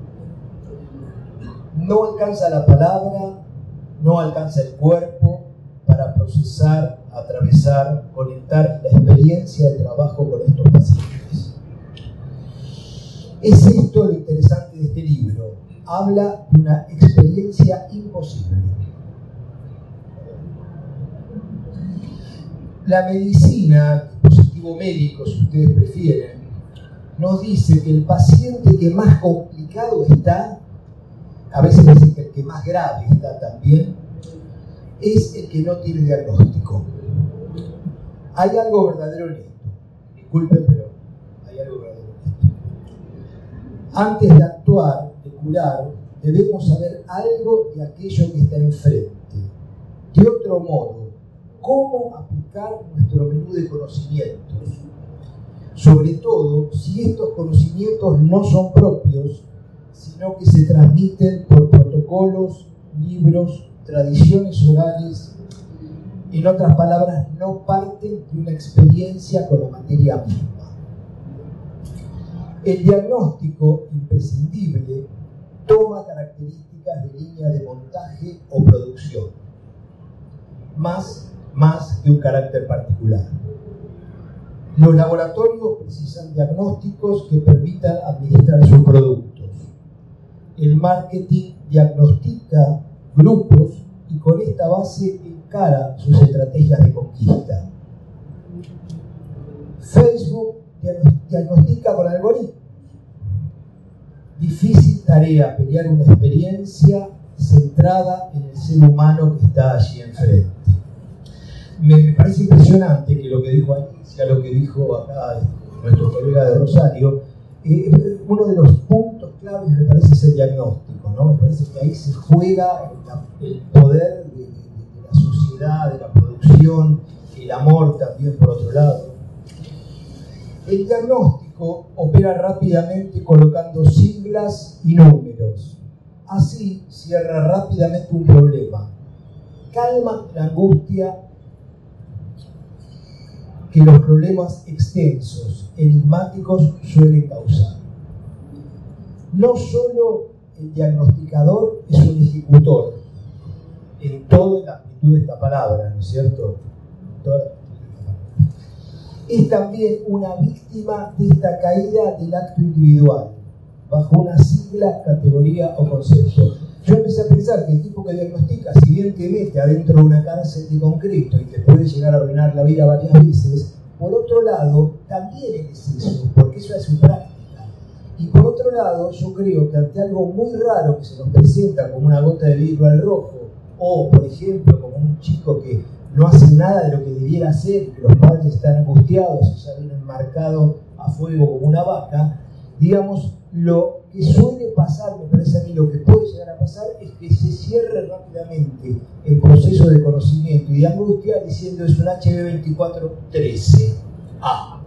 No alcanza la palabra, no alcanza el cuerpo para procesar, atravesar, conectar la experiencia de trabajo con estos pacientes. Es esto lo interesante de este libro. Habla de una experiencia imposible. La medicina, el dispositivo médico, si ustedes prefieren, nos dice que el paciente que más complicado está, a veces dicen que el que más grave está también, es el que no tiene diagnóstico. Hay algo verdadero en esto. Disculpen, pero hay algo verdadero en esto. Antes de actuar, de curar, debemos saber algo de aquello que está enfrente. De otro modo, ¿cómo aplicar nuestro menú de conocimientos? Sobre todo, si estos conocimientos no son propios, sino que se transmiten por protocolos, libros, tradiciones orales. En otras palabras, no parten de una experiencia con la materia misma. El diagnóstico imprescindible toma características de línea de montaje o producción, más, más que un carácter particular. Los laboratorios precisan diagnósticos que permitan administrar sus productos. El marketing diagnostica grupos y con esta base encara sus estrategias de conquista. Facebook diagnostica con algoritmos. Difícil tarea pelear una experiencia centrada en el ser humano que está allí enfrente. Me parece impresionante que lo que dijo Alicia, lo que dijo acá nuestro colega de Rosario, eh, uno de los puntos claves me parece es el diagnóstico, ¿no? Me parece que ahí se juega el, el poder de, de, de la sociedad, de la producción, el amor también por otro lado. El diagnóstico opera rápidamente colocando siglas y números. Así cierra rápidamente un problema. Calma la angustia que los problemas extensos, enigmáticos, suelen causar. No solo el diagnosticador es un ejecutor, en toda la amplitud de esta palabra, ¿no es cierto? Toda es también una víctima de esta caída del acto individual, bajo una sigla, categoría o concepto. Yo empecé a pensar que el tipo que diagnostica, si bien te mete adentro de una cárcel de concreto y te puede llegar a arruinar la vida varias veces, por otro lado, también es eso, porque eso es su práctica. Y por otro lado, yo creo que ante algo muy raro que se nos presenta como una gota de vidrio al rojo, o, por ejemplo, como un chico que no hace nada de lo que debiera hacer, que los padres están angustiados y ya vienen marcados a fuego como una vaca, digamos, lo que suele pasar, me parece a mí, lo que puede llegar a pasar es que se cierre rápidamente el proceso de conocimiento y de angustia diciendo es un H B veinticuatro trece A.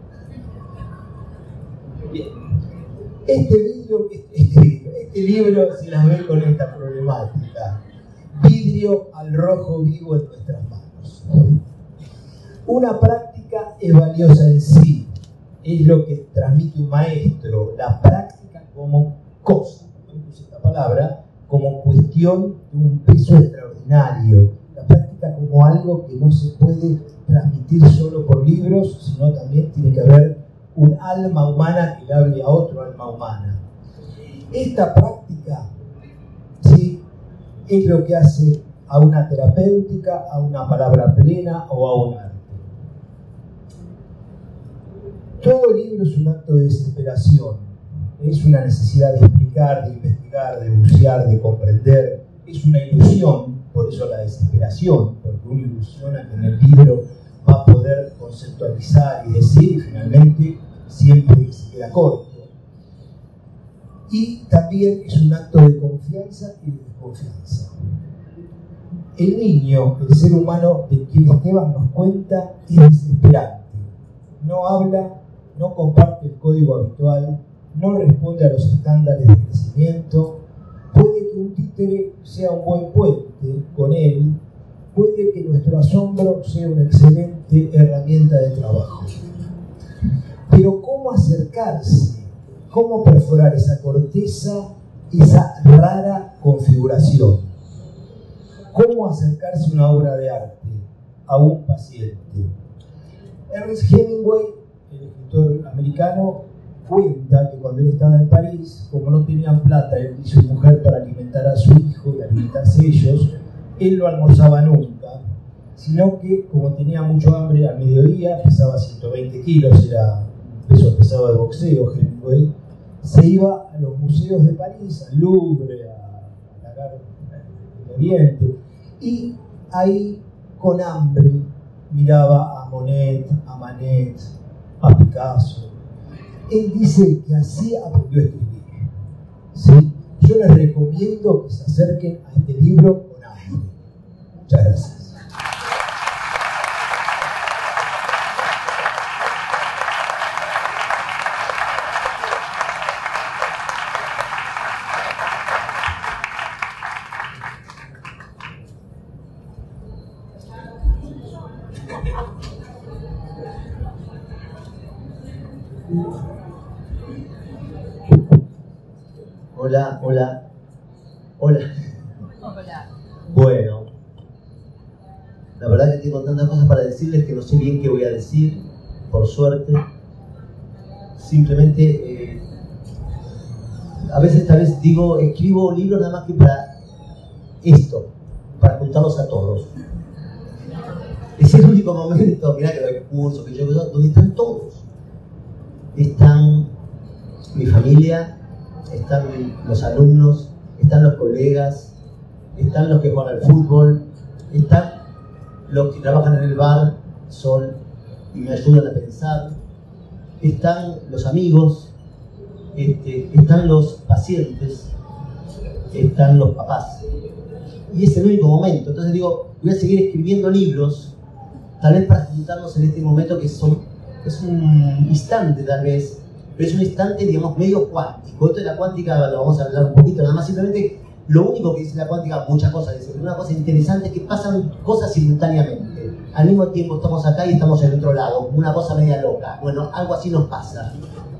Bien. Este vidrio, este, vidrio, este libro se las ve con esta problemática. Vidrio al rojo vivo en nuestras manos. Una práctica es valiosa en sí, es lo que transmite un maestro, la práctica como cosa, no puse esta palabra, como cuestión de un peso extraordinario, la práctica como algo que no se puede transmitir solo por libros, sino también tiene que haber un alma humana que le hable a otro alma humana. Esta práctica, ¿sí?, es lo que hace a una terapéutica, a una palabra plena o a un arte. Todo libro es un acto de desesperación, es una necesidad de explicar, de investigar, de bucear, de comprender, es una ilusión, por eso la desesperación, porque uno ilusiona que en el libro va a poder conceptualizar y decir, y finalmente siempre se queda corto. Y también es un acto de confianza y de desconfianza. El niño, el ser humano de quien Esteban nos cuenta, es desesperante. No habla, no comparte el código habitual, no responde a los estándares de crecimiento. Puede que un títere sea un buen puente con él, puede que nuestro asombro sea una excelente herramienta de trabajo. Pero ¿cómo acercarse? ¿Cómo perforar esa corteza, esa rara configuración? ¿Cómo acercarse a una obra de arte, a un paciente? Ernest Hemingway, el escritor americano, cuenta que cuando él estaba en París, como no tenían plata él y su mujer para alimentar a su hijo y alimentarse ellos, él no almorzaba nunca, sino que como tenía mucho hambre al mediodía, pesaba ciento veinte kilos, era un peso pesado de boxeo, Hemingway, se iba a los museos de París, al Louvre, a la Gare del Oriente, y ahí con hambre miraba a Monet, a Manet, a Picasso. Él dice que así aprendió a escribir. ¿Sí? Yo les recomiendo que se acerquen a este libro con hambre. Muchas gracias. Hola, hola, hola. Hola. Bueno, la verdad que tengo tantas cosas para decirles que no sé bien qué voy a decir, por suerte. Simplemente, eh, a veces tal vez digo, escribo libros nada más que para esto, para juntarlos a todos. Es el único momento, mirá que lo hay cursos, que yo veo, donde están todos. Están mi familia, están los alumnos, están los colegas, están los que juegan al fútbol, están los que trabajan en el bar, Sol, y me ayudan a pensar, están los amigos, este, están los pacientes, están los papás. Y es el único momento. Entonces digo, voy a seguir escribiendo libros, tal vez para juntarnos en este momento que son, es un instante tal vez, pero es un instante, digamos, medio cuántico. Esto de la cuántica lo vamos a hablar un poquito, nada más simplemente lo único que dice la cuántica, muchas cosas dice, pero una cosa interesante es que pasan cosas simultáneamente. Al mismo tiempo estamos acá y estamos en otro lado, una cosa media loca. Bueno, algo así nos pasa.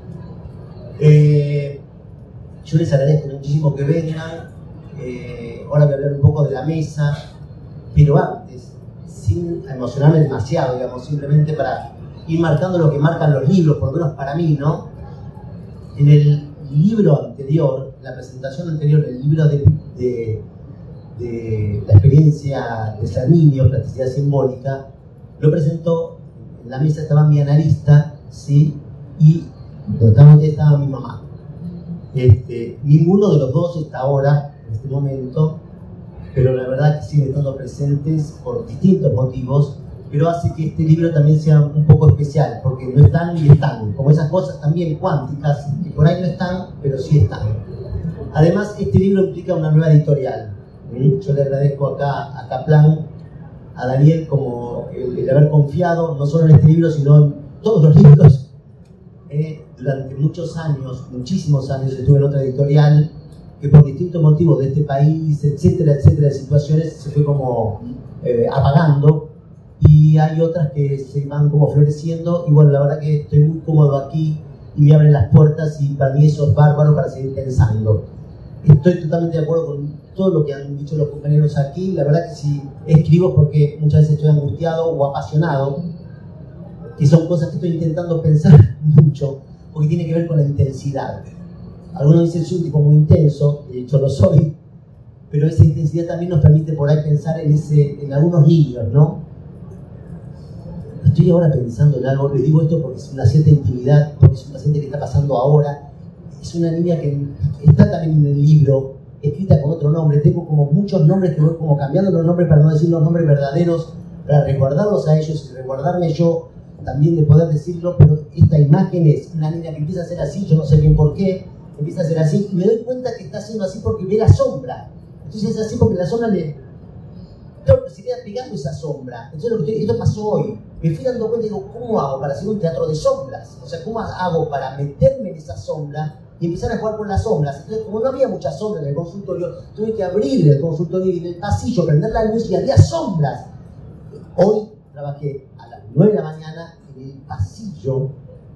Eh, yo les agradezco muchísimo que vengan. Eh, ahora voy a hablar un poco de la mesa, pero antes, sin emocionarme demasiado, digamos, simplemente para ir marcando lo que marcan los libros, por lo menos para mí, ¿no? En el libro anterior, la presentación anterior, el libro de, de, de la experiencia de ser niño, plasticidad simbólica, lo presentó, en la mesa estaba mi analista, ¿sí? Y donde estaba mi mamá. Este, ninguno de los dos está ahora, en este momento, pero la verdad que siguen estando presentes por distintos motivos, pero hace que este libro también sea un poco especial, porque no están y están, como esas cosas también cuánticas, que por ahí no están, pero sí están. Además, este libro implica una nueva editorial. ¿Sí? Yo le agradezco acá a Kaplan, a Daniel, como el, el haber confiado, no solo en este libro, sino en todos los libros. Eh, durante muchos años, muchísimos años, estuve en otra editorial, que por distintos motivos de este país, etcétera, etcétera, de situaciones, se fue como eh, apagando. Y hay otras que se van como floreciendo, y bueno, la verdad que estoy muy cómodo aquí y me abren las puertas, y para mí eso es bárbaro para seguir pensando. Estoy totalmente de acuerdo con todo lo que han dicho los compañeros aquí. La verdad que si escribo porque muchas veces estoy angustiado o apasionado, que son cosas que estoy intentando pensar mucho, porque tiene que ver con la intensidad. Algunos dicen soy un tipo muy intenso, de hecho lo soy, pero esa intensidad también nos permite por ahí pensar en, ese, en algunos niños, ¿no? Estoy ahora pensando en algo, le digo esto porque es una cierta intimidad, porque es un paciente que está pasando ahora. Es una niña que está también en el libro, escrita con otro nombre. Tengo como muchos nombres que voy como cambiando los nombres para no decir los nombres verdaderos, para recordarlos a ellos y recordarme yo también de poder decirlo. Pero esta imagen es una niña que empieza a ser así, yo no sé bien por qué, empieza a ser así, y me doy cuenta que está haciendo así porque ve la sombra. Entonces es así porque la sombra le... Claro, se queda pegando esa sombra. Entonces lo que estoy, esto pasó hoy. Me fui dando cuenta y digo, ¿cómo hago para hacer un teatro de sombras? O sea, ¿cómo hago para meterme en esa sombra y empezar a jugar con las sombras? Entonces, como no había mucha sombra en el consultorio, tuve que abrir el consultorio y en el pasillo, prender la luz, y había sombras. Hoy trabajé a las nueve de la mañana en el pasillo,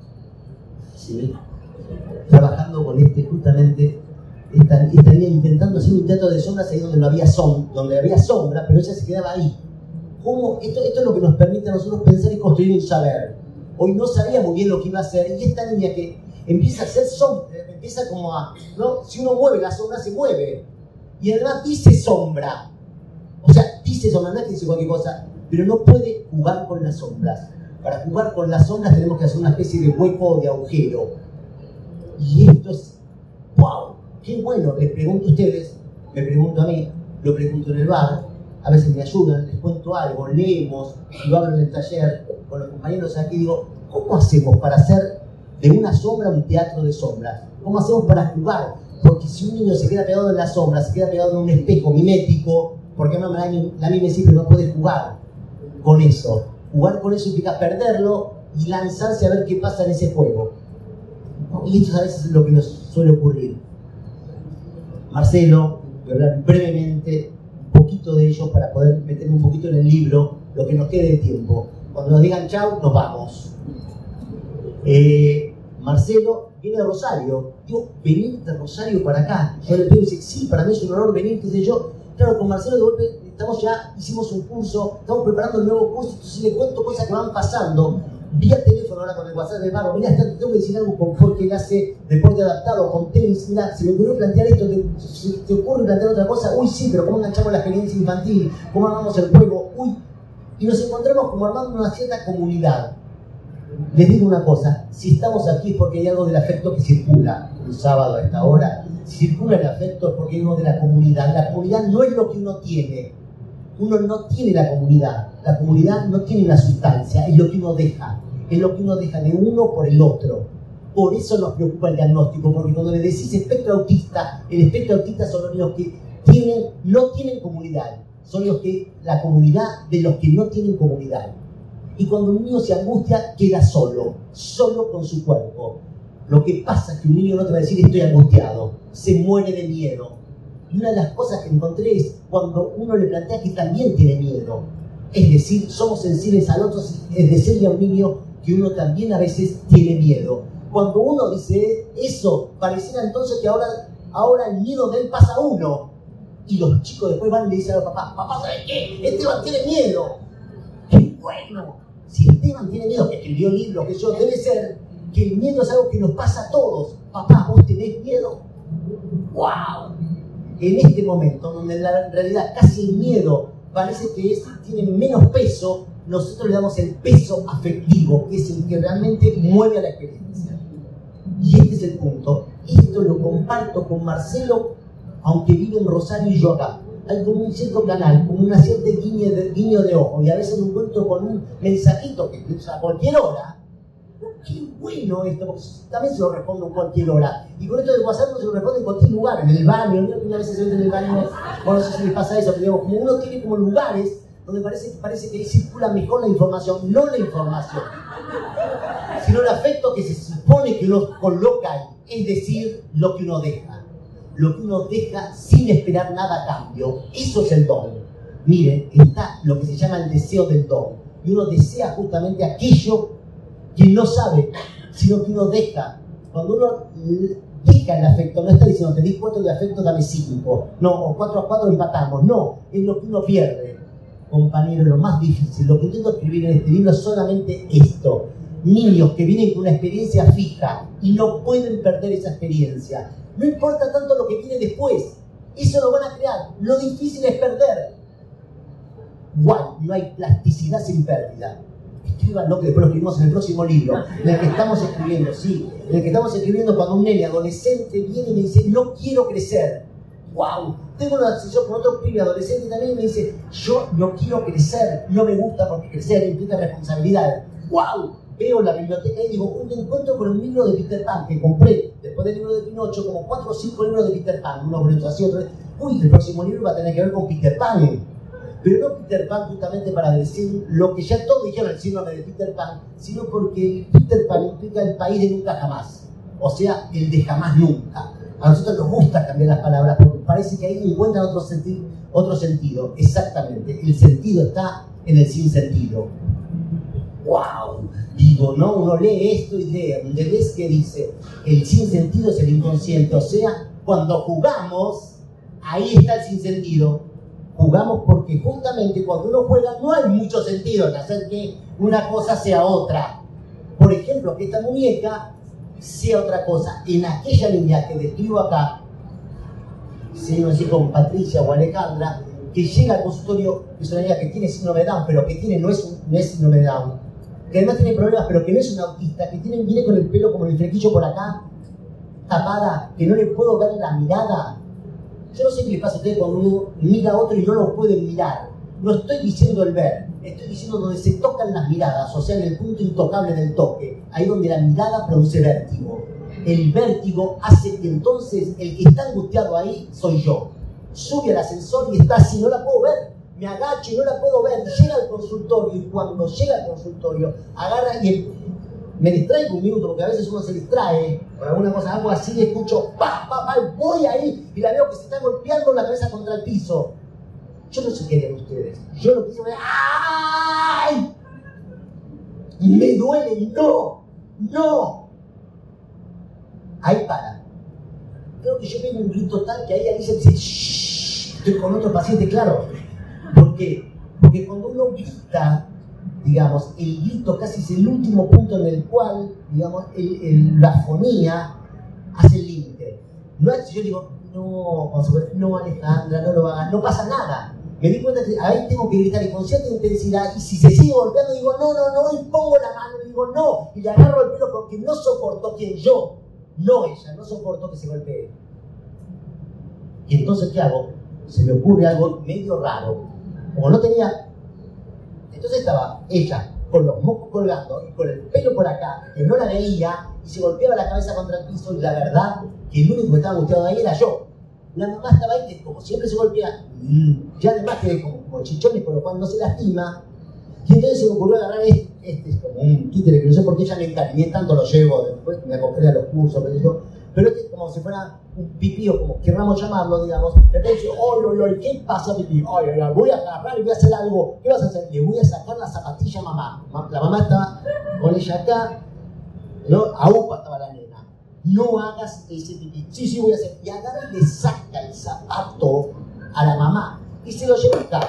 ¿sí? Trabajando con este, justamente, estaría intentando hacer un teatro de sombras ahí donde no había sombra, donde había sombra, pero ella se quedaba ahí. ¿Cómo? Esto, esto es lo que nos permite a nosotros pensar y construir un saber. Hoy no sabía muy bien lo que iba a hacer, y esta niña que empieza a hacer sombra, empieza como a, ¿no? Si uno mueve la sombra, se mueve. Y además dice sombra. O sea, dice sombra, no es que dice cualquier cosa, pero no puede jugar con las sombras. Para jugar con las sombras tenemos que hacer una especie de hueco o de agujero. Y esto es, wow, qué bueno. Les pregunto a ustedes, me pregunto a mí, lo pregunto en el bar, a veces me ayudan, les cuento algo, leemos, y lo hablo en el taller con los compañeros aquí, digo, ¿cómo hacemos para hacer de una sombra un teatro de sombras? ¿Cómo hacemos para jugar? Porque si un niño se queda pegado en la sombra, se queda pegado en un espejo mimético, porque no, la, la mimesis no puede jugar con eso. Jugar con eso implica perderlo y lanzarse a ver qué pasa en ese juego. Y esto a veces es lo que nos suele ocurrir. Marcelo, voy a hablar brevemente un poquito de ellos para poder meterme un poquito en el libro, lo que nos quede de tiempo. Cuando nos digan chau, nos vamos. Eh, Marcelo viene de Rosario. Digo, venir de Rosario para acá. Yo le pido y dice, sí, para mí es un honor venir, qué sé yo. Claro, con Marcelo de golpe estamos ya, hicimos un curso, estamos preparando el nuevo curso, entonces le cuento cosas que van pasando. Vía teléfono ahora con el WhatsApp de Barro, mirá, te tengo que decir algo con Jorge que hace deporte adaptado, con tenis, mirá, se me ocurrió plantear esto, te, se te ocurre plantear otra cosa, uy sí, pero cómo enganchamos la experiencia infantil, cómo armamos el juego, uy, y nos encontramos como armando una cierta comunidad. Les digo una cosa, si estamos aquí es porque hay algo del afecto que circula, un sábado a esta hora, si circula el afecto es porque hay algo de la comunidad. La comunidad no es lo que uno tiene, uno no tiene la comunidad, la comunidad no tiene una sustancia, es lo que uno deja, es lo que uno deja de uno por el otro. Por eso nos preocupa el diagnóstico, porque cuando le decís espectro autista, el espectro autista son los niños que tienen, no tienen comunidad, son los que, la comunidad de los que no tienen comunidad. Y cuando un niño se angustia, queda solo, solo con su cuerpo. Lo que pasa es que un niño no te va a decir estoy angustiado, se muere de miedo. Y una de las cosas que encontré es cuando uno le plantea que también tiene miedo. Es decir, somos sensibles al otro, es decirle a un niño que uno también a veces tiene miedo. Cuando uno dice eso, pareciera entonces que ahora, ahora el miedo de él pasa a uno. Y los chicos después van y le dicen a los papás, papá, ¿sabes qué? Esteban tiene miedo. ¡Qué bueno! Si Esteban tiene miedo, que escribió libros, que yo, debe ser que el miedo es algo que nos pasa a todos. Papá, ¿vos tenés miedo? ¡Wow! En este momento, donde en la realidad casi el miedo parece que es, tiene menos peso, nosotros le damos el peso afectivo, que es el que realmente mueve a la experiencia. Y este es el punto. Esto lo comparto con Marcelo, aunque vive en Rosario y yo acá. Hay como un cierto canal, como una cierta guiño de, guiño de ojo, y a veces me encuentro con un mensajito que a cualquier hora. Qué bueno esto, porque también se lo respondo en cualquier hora. Y con esto de WhatsApp no se lo responde en cualquier lugar, en el baño, ¿no? Una vez se ve en el baño, bueno, no sé si les pasa eso, pero digamos, como uno tiene como lugares donde parece, parece que ahí circula mejor la información, no la información, sino el afecto que se supone que uno coloca ahí, es decir, lo que uno deja. Lo que uno deja sin esperar nada a cambio. Eso es el don. Miren, está lo que se llama el deseo del don. Y uno desea justamente aquello que no sabe, sino que uno deja. Cuando uno deja el afecto, no está diciendo, te di cuatro de afecto, dame cinco. No, o cuatro a cuatro empatamos. No, es lo que uno pierde. Compañero, lo más difícil, lo que intento escribir en este libro es solamente esto. Niños que vienen con una experiencia fija y no pueden perder esa experiencia. No importa tanto lo que viene después, eso lo van a crear. Lo difícil es perder. Guay, no hay plasticidad sin pérdida. Escriban lo que después lo escribimos en el próximo libro, en el que estamos escribiendo, sí, en el que estamos escribiendo cuando un nene adolescente viene y me dice, no quiero crecer. Wow, tengo una sesión con otro pibe adolescente también y me dice, yo no quiero crecer, no me gusta porque crecer implica responsabilidad. Wow. Veo la biblioteca y digo, un encuentro con un libro de Peter Pan que compré después del libro de Pinocho, como cuatro o cinco libros de Peter Pan, uno por otro así, otro. Uy, el próximo libro va a tener que ver con Peter Pan. Pero no Peter Pan justamente para decir lo que ya todos dijeron el síndrome de Peter Pan, sino porque el Peter Pan implica el país de nunca jamás. O sea, el de jamás nunca. A nosotros nos gusta cambiar las palabras porque parece que ahí encuentran otro, senti otro sentido. Exactamente, el sentido está en el sinsentido. ¡Wow! Digo, ¿no? Uno lee esto y lee, donde ves que dice, el sinsentido es el inconsciente, o sea, cuando jugamos, ahí está el sinsentido. Jugamos porque justamente cuando uno juega no hay mucho sentido en hacer que una cosa sea otra. Por ejemplo, que esta muñeca sea otra cosa. En aquella línea que describo acá, si no sé con Patricia o Alejandra, que llega al consultorio, que es una niña que tiene síndrome de Down, pero que tiene, no es, un, no es síndrome de Down, que además tiene problemas, pero que no es una autista, que tiene, viene con el pelo como el flequillo por acá, tapada, que no le puedo ver la mirada. Yo no sé qué le pasa a ustedes cuando uno mira a otro y no lo pueden mirar. No estoy diciendo el ver, estoy diciendo donde se tocan las miradas, o sea, en el punto intocable del toque, ahí donde la mirada produce vértigo. El vértigo hace que entonces el que está angustiado ahí soy yo. Sube al ascensor y está así, no la puedo ver. Me agacho y no la puedo ver. Llega al consultorio y cuando llega al consultorio, agarra y el, me distraigo un minuto porque a veces uno se distrae por alguna cosa, hago así y escucho, pa, pa, pa, voy ahí y la veo que se está golpeando la cabeza contra el piso. Yo no sé qué harían ustedes. Yo lo que digo es, ¡ay! Me duele, no, no. Ahí para. Creo que yo tengo un grito tal que ahí Alicia dice, shh, estoy con otro paciente, claro. ¿Por qué? Porque cuando uno grita, digamos, el grito casi es el último punto en el cual, digamos, el, el, la fonía hace el límite. No es si yo digo, no, no Alejandra, no lo hagas, no pasa nada. Me di cuenta que ahí tengo que gritar y con cierta intensidad, y si se sigue golpeando digo, no, no, no, y pongo la mano y digo, no, y le agarro el pelo porque no soportó quien yo, no ella, no soportó que se golpee. Y entonces, ¿qué hago? Se me ocurre algo medio raro. Como no tenía... Entonces estaba ella con los mocos colgando y con el pelo por acá, que no la veía, y se golpeaba la cabeza contra el piso, y la verdad que el único que estaba angustiado ahí era yo. La mamá estaba ahí, que como siempre se golpea, ya además que como, como chichones, por lo cual no se lastima. Y entonces se me ocurrió agarrar este, este es como un títere que no sé por qué ya me encariñé tanto, lo llevo, después me acostumbré a los cursos, pero, yo, pero este es como si fuera un pipí, o como querramos llamarlo, digamos. Entonces yo, ¡ay, ay, ay! ¿Qué pasa, pipí? ¡Ay, ay, ay! Voy a agarrar y voy a hacer algo. ¿Qué vas a hacer? Le voy a sacar la zapatilla a mamá. La mamá estaba con ella acá, ¿no? A upa estaba la nena. No hagas ese pipí. Sí, sí, voy a hacer. Y agarra y le saca el zapato a la mamá y se lo lleva acá.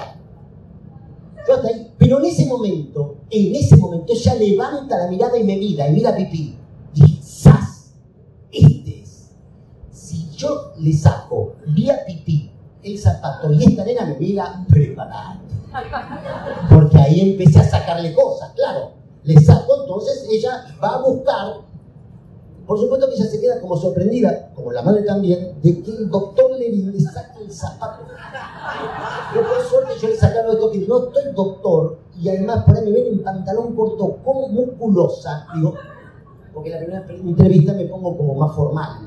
Yo hasta ahí. Pero en ese momento, en ese momento, ella levanta la mirada y me mira, y mira a pipí. Y ¡zas! Este es. Si yo le saco vía pipí el zapato y esta nena me mira, preparate. Porque ahí empecé a sacarle cosas, claro. Le saco, entonces ella va a buscar. Por supuesto que ella se queda como sorprendida, como la madre también, de que el doctor le, le saque el zapato. Pero por suerte yo le saqué lo de toque, no estoy doctor, y además por ahí me ven en pantalón corto, como musculosa, digo, porque la primera entrevista me pongo como más formal.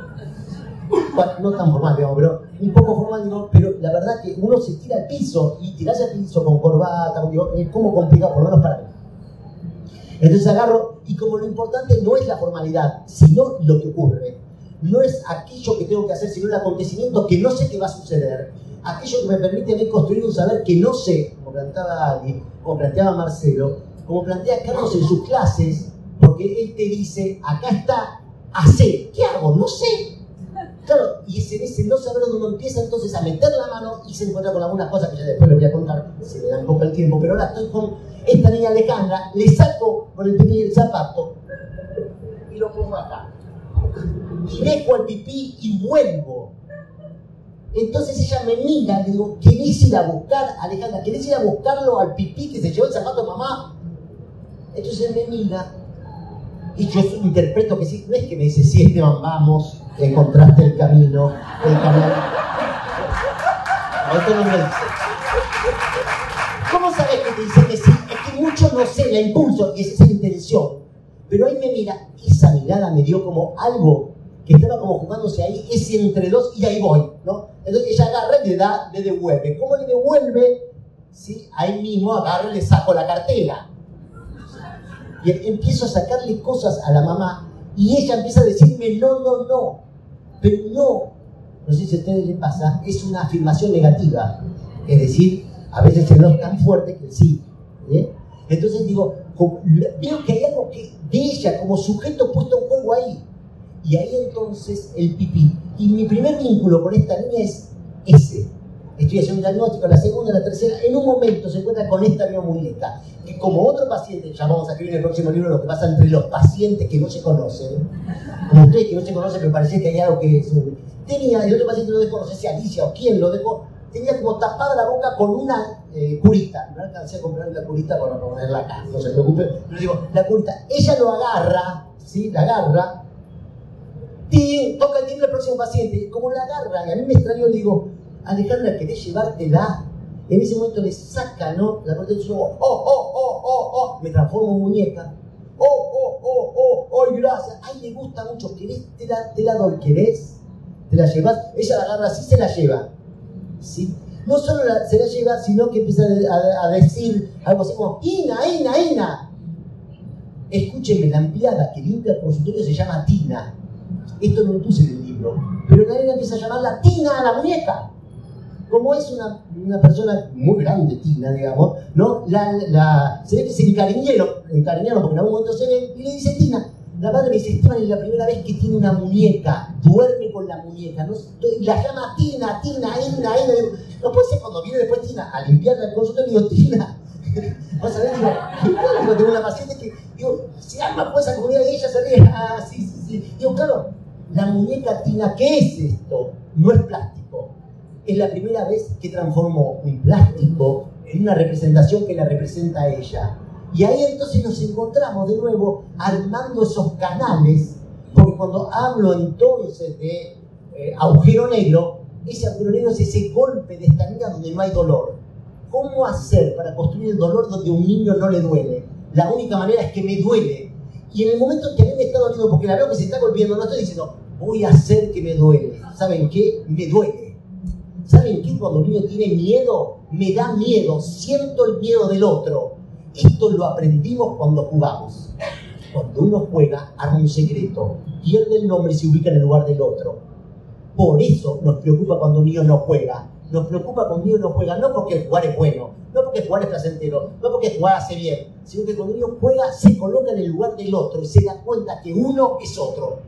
Bueno, no tan formal, digamos, pero un poco formal, digo, pero la verdad que uno se tira al piso, y tirarse al piso con corbata, digo, es como complicado, por lo menos para mí. Entonces agarro, y como lo importante no es la formalidad, sino lo que ocurre. No es aquello que tengo que hacer, sino el acontecimiento que no sé qué va a suceder. Aquello que me permite a mí construir un saber que no sé, como planteaba Ali, como planteaba Marcelo, como plantea Carlos en sus clases, porque él te dice, acá está, hacer. ¿Qué hago? No sé. Claro, y ese, ese no saber dónde uno empieza entonces a meter la mano y se encuentra con algunas cosas que ya después les voy a contar, se me da un poco el tiempo, pero ahora estoy con esta niña Alejandra, le saco con el pipí el zapato y lo pongo acá. Y dejo el pipí y vuelvo. Entonces ella me mira, le digo, ¿querés ir a buscar, Alejandra, querés ir a buscarlo al pipí que se llevó el zapato mamá? Entonces me mira y yo interpreto que sí, no es que me dice, sí, Esteban, vamos, encontraste el camino, el canal. No, esto no me dice. ¿Cómo sabes que te dice que sí? Es que mucho no sé, la impulso, y esa es la intención. Pero ahí me mira, esa mirada me dio como algo que estaba como jugándose ahí, ese entre dos, y ahí voy, ¿no? Entonces ella agarra y le da, le devuelve. ¿Cómo le devuelve? ¿Sí? Ahí mismo agarro y le saco la cartera. Y empiezo a sacarle cosas a la mamá, y ella empieza a decirme, no, no, no. Pero no, no sé si a ustedes les pasa, es una afirmación negativa. Es decir, a veces el no es tan fuerte que el sí. ¿eh? Entonces digo, como, veo que hay algo que, de ella como sujeto puesto en juego ahí. Y ahí entonces el pipí. Y mi primer vínculo con esta niña es ese. estoy haciendo un diagnóstico, la segunda, la tercera, en un momento se encuentra con esta misma muñeca, que como otro paciente, ya vamos a escribir en el próximo libro lo que pasa entre los pacientes que no se conocen, como ustedes que no se conocen, pero parece que hay algo que es, tenía, el otro paciente lo dejó, no sé si Alicia o quién lo dejó, tenía como tapada la boca con una eh, curita, no alcancé a comprar la curita para ponerla acá, no se preocupe, pero digo, la curita, ella lo agarra, ¿sí? La agarra, y toca el timbre al próximo paciente, como la agarra, y a mí me extrañó, le digo, Alejandra, ¿querés llevártela? En ese momento le saca, ¿no? La parte de su oh, oh, oh, oh, oh, me transformo en muñeca. Oh, oh, oh, oh, oh, gracias. Ay, le gusta mucho, ¿querés? Te la, te la doy, ¿querés? ¿Te la llevas? Ella la agarra así, se la lleva. ¿Sí? No solo la, se la lleva, sino que empieza a, a, a decir algo así como, Ina, Ina, Ina. Escúchenme, la empleada que limpia el consultorio se llama Tina. Esto no lo puse en el libro. Pero la nena empieza a llamarla Tina a la muñeca. Como es una, una persona muy grande, Tina, digamos, ¿no? La, la, se ve que se encariñaron, encariñaron porque en algún momento se ven, y le dice Tina. La madre me dice, Esteban es la primera vez que tiene una muñeca, duerme con la muñeca, ¿no? Y la llama Tina, Tina, Ina, Ina. Digo, no puede ser cuando viene después Tina a limpiarla el consultorio, digo, Tina. Vas a ver, digo, digo, tengo una paciente que, digo, se arma pues esa comunidad y ella se ríe, ah, sí, sí, sí. Digo, claro, la muñeca Tina, ¿qué es esto? No es plástico. Es la primera vez que transformó un plástico en una representación que la representa a ella. Y ahí entonces nos encontramos de nuevo armando esos canales, porque cuando hablo entonces de eh, agujero negro, ese agujero negro es ese golpe de estanía donde no hay dolor. ¿Cómo hacer para construir el dolor donde a un niño no le duele? La única manera es que me duele. Y en el momento en que a mí me está doliendo, porque la veo que se está golpeando, no estoy diciendo, voy a hacer que me duele. ¿Saben qué? Me duele. ¿Saben qué? Cuando un niño tiene miedo, me da miedo, siento el miedo del otro. Esto lo aprendimos cuando jugamos. Cuando uno juega, arma un secreto, pierde el nombre y se ubica en el lugar del otro. Por eso nos preocupa cuando un niño no juega. Nos preocupa cuando un niño no juega, no porque jugar es bueno, no porque jugar es placentero, no porque jugar hace bien, sino que cuando un niño juega, se coloca en el lugar del otro y se da cuenta que uno es otro.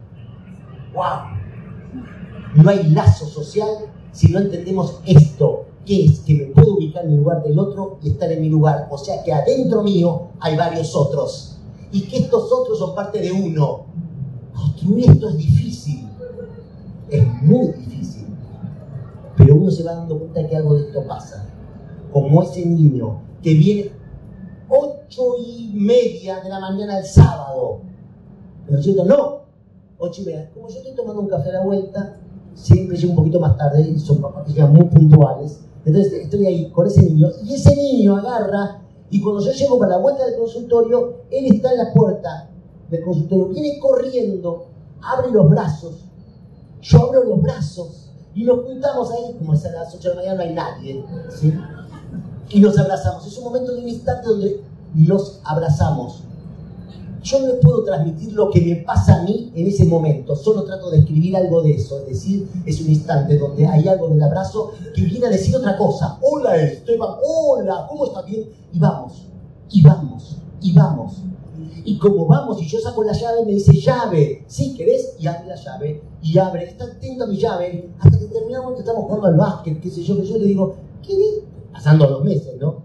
¡Wow! No hay lazo social si no entendemos esto, que es que me puedo ubicar en el lugar del otro y estar en mi lugar. O sea que adentro mío hay varios otros. Y que estos otros son parte de uno. Construir esto es difícil. Es muy difícil. Pero uno se va dando cuenta que algo de esto pasa. Como ese niño que viene ocho y media de la mañana el sábado. ¿No es cierto? No. Ocho y media. Como yo estoy tomando un café a la vuelta, siempre llego un poquito más tarde y son papás que llegan muy puntuales. Entonces estoy ahí con ese niño y ese niño agarra y cuando yo llego para la vuelta del consultorio, él está en la puerta del consultorio, viene corriendo, abre los brazos, yo abro los brazos y nos juntamos ahí, como es a las ocho de la mañana no hay nadie, ¿sí? Y nos abrazamos. Es un momento de un instante donde nos abrazamos. Yo no les puedo transmitir lo que me pasa a mí en ese momento, solo trato de escribir algo de eso, es decir, es un instante donde hay algo del abrazo que viene a decir otra cosa. Hola Esteban, hola, ¿cómo estás? Bien. Y vamos, y vamos, y vamos. Y como vamos, y yo saco la llave, me dice llave, ¿sí querés? Y abre la llave, y abre, está atento a mi llave, hasta que terminamos que estamos jugando al básquet, qué sé yo, que yo le digo, ¿querés? Pasando dos meses, ¿no?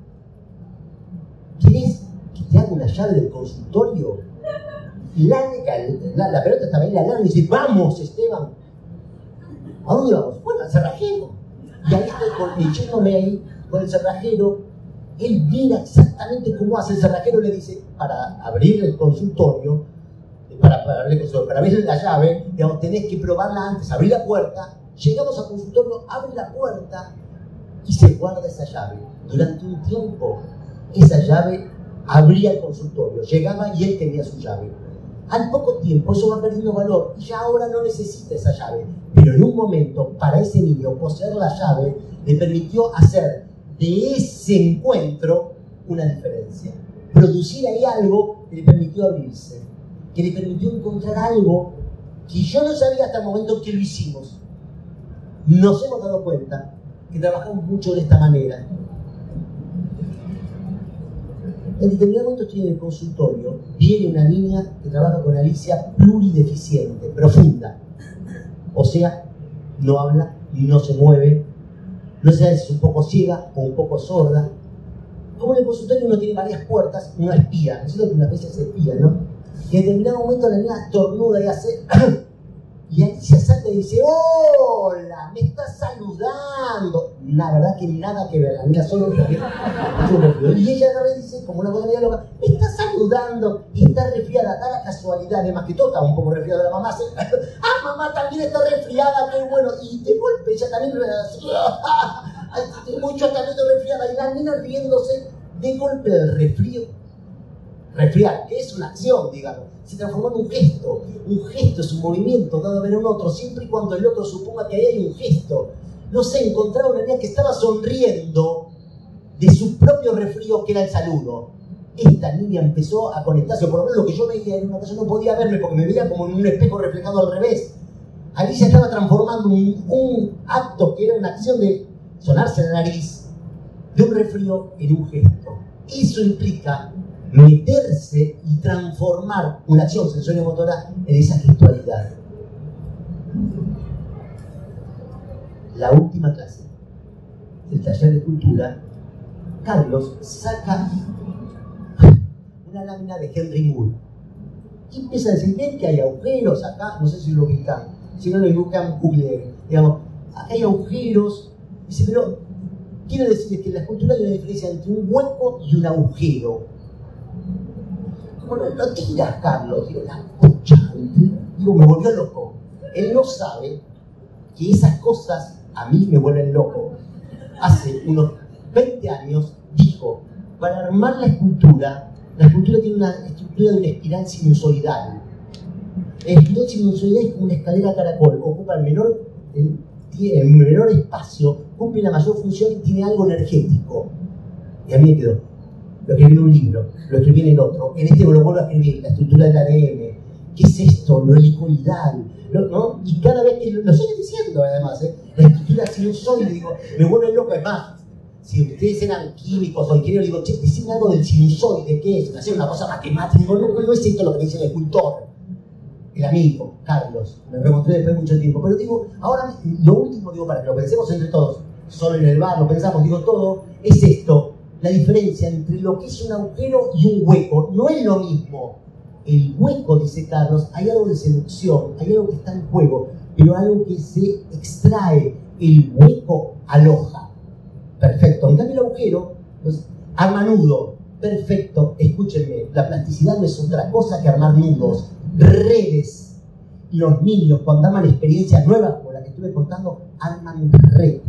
¿Querés que te haga una llave del consultorio? La, la, la pelota estaba ahí, la alarma, y dice, vamos, Esteban. ¿A dónde vamos? Bueno, al cerrajero. Y ahí estoy con, echándome ahí con el cerrajero. Él mira exactamente cómo hace el cerrajero, le dice, para abrir el consultorio, para, para, abrir, el consultorio, para abrir la llave, digamos, tenés que probarla antes, abrir la puerta. Llegamos al consultorio, abre la puerta y se guarda esa llave. Durante un tiempo, esa llave abría el consultorio, llegaba y él tenía su llave. Al poco tiempo eso va perdiendo valor y ya ahora no necesita esa llave. Pero en un momento, para ese niño, poseer la llave le permitió hacer de ese encuentro una diferencia. Producir ahí algo que le permitió abrirse, que le permitió encontrar algo que yo no sabía hasta el momento en que lo hicimos. Nos hemos dado cuenta que trabajamos mucho de esta manera. En determinado momento estoy en el consultorio, viene una niña que trabaja con Alicia plurideficiente, profunda. O sea, no habla, no se mueve, no sé si es un poco ciega o un poco sorda. Como en el consultorio uno tiene varias puertas, una espía, nosotros una especie de espía, ¿no? Y en determinado momento la niña estornuda y hace... Y Alicia salta y dice, hola, me estás saludando. La verdad que nada que ver, la niña solo porque... Y ella agarra y dice, como una cosa media loca, me estás saludando y está resfriada. Da la casualidad, además que todo está un poco resfriado. La mamá hace, ah, mamá también está resfriada, qué bueno. Y de golpe ella también... mucho también está resfriada. Y la niña riéndose, de golpe el resfrío. Resfriar, que es una acción, digamos, se transformó en un gesto. Un gesto es un movimiento dado a ver a un otro, siempre y cuando el otro suponga que ahí hay un gesto. No sé, encontrar a una niña que estaba sonriendo de su propio resfrío, que era el saludo. Esta niña empezó a conectarse, o por lo menos lo que yo veía en una casa no podía verme porque me veía como en un espejo reflejado al revés. Alicia estaba transformando un, un acto que era una acción de sonarse la nariz, de un resfrío en un gesto. Eso implica meterse y transformar una acción sensorio-motora en esa gestualidad. La última clase del taller de cultura, Carlos saca una lámina de Henry Moore y empieza a decir, ven que hay agujeros acá, no sé si lo ubican, si no lo ubican, googleen, digamos, acá hay agujeros. Dice, pero quiero decirles que en la escultura hay una diferencia entre un hueco y un agujero. Bueno, lo tiras, Carlos, digo, la pucha, digo, me volvió loco. Él no sabe que esas cosas a mí me vuelven loco. Hace unos veinte años dijo, para armar la escultura, la escultura tiene una estructura de una espiral sinusoidal. La espiral sinusoidal es como una escalera caracol, ocupa el menor, el, el menor espacio, cumple la mayor función y tiene algo energético. Y a mí me quedó. Lo escribí en un libro, lo escribí en el otro, en este me lo vuelvo a escribir, la estructura del A D N, ¿qué es esto? Lo helicoidal, ¿no? Y cada vez que lo, lo sigue diciendo además, ¿eh? La estructura sinusoide, digo, me vuelve loco, es más, si ustedes eran químicos o ingenieros, digo, che, decime algo del sinusoide, ¿qué es? Hacer una cosa matemática, digo, no, no es esto lo que dice el escultor, el amigo, Carlos, me reencontré después de mucho tiempo, pero digo, ahora lo último, digo, para que lo pensemos entre todos, solo en el bar, lo pensamos, digo, todo, es esto. La diferencia entre lo que es un agujero y un hueco no es lo mismo. El hueco, dice Carlos, hay algo de seducción, hay algo que está en juego, pero algo que se extrae. El hueco aloja. Perfecto. En cambio el agujero, pues, arma nudo. Perfecto. Escúchenme, la plasticidad no es otra cosa que armar nudos, redes. Los niños, cuando arman experiencias nuevas, como la que estuve contando, arman red.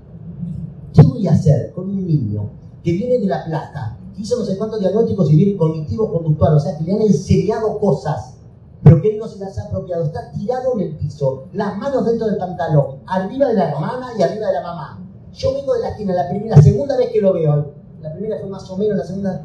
¿Qué voy a hacer con un niño que viene de La Plata, que hizo no sé cuántos diagnósticos y viene cognitivo conductual, o sea, que le han enseñado cosas, pero que él no se las ha apropiado, está tirado en el piso, las manos dentro del pantalón, arriba de la hermana y arriba de la mamá? Yo vengo de la esquina, la primera, la segunda vez que lo veo, la primera fue más o menos, la segunda,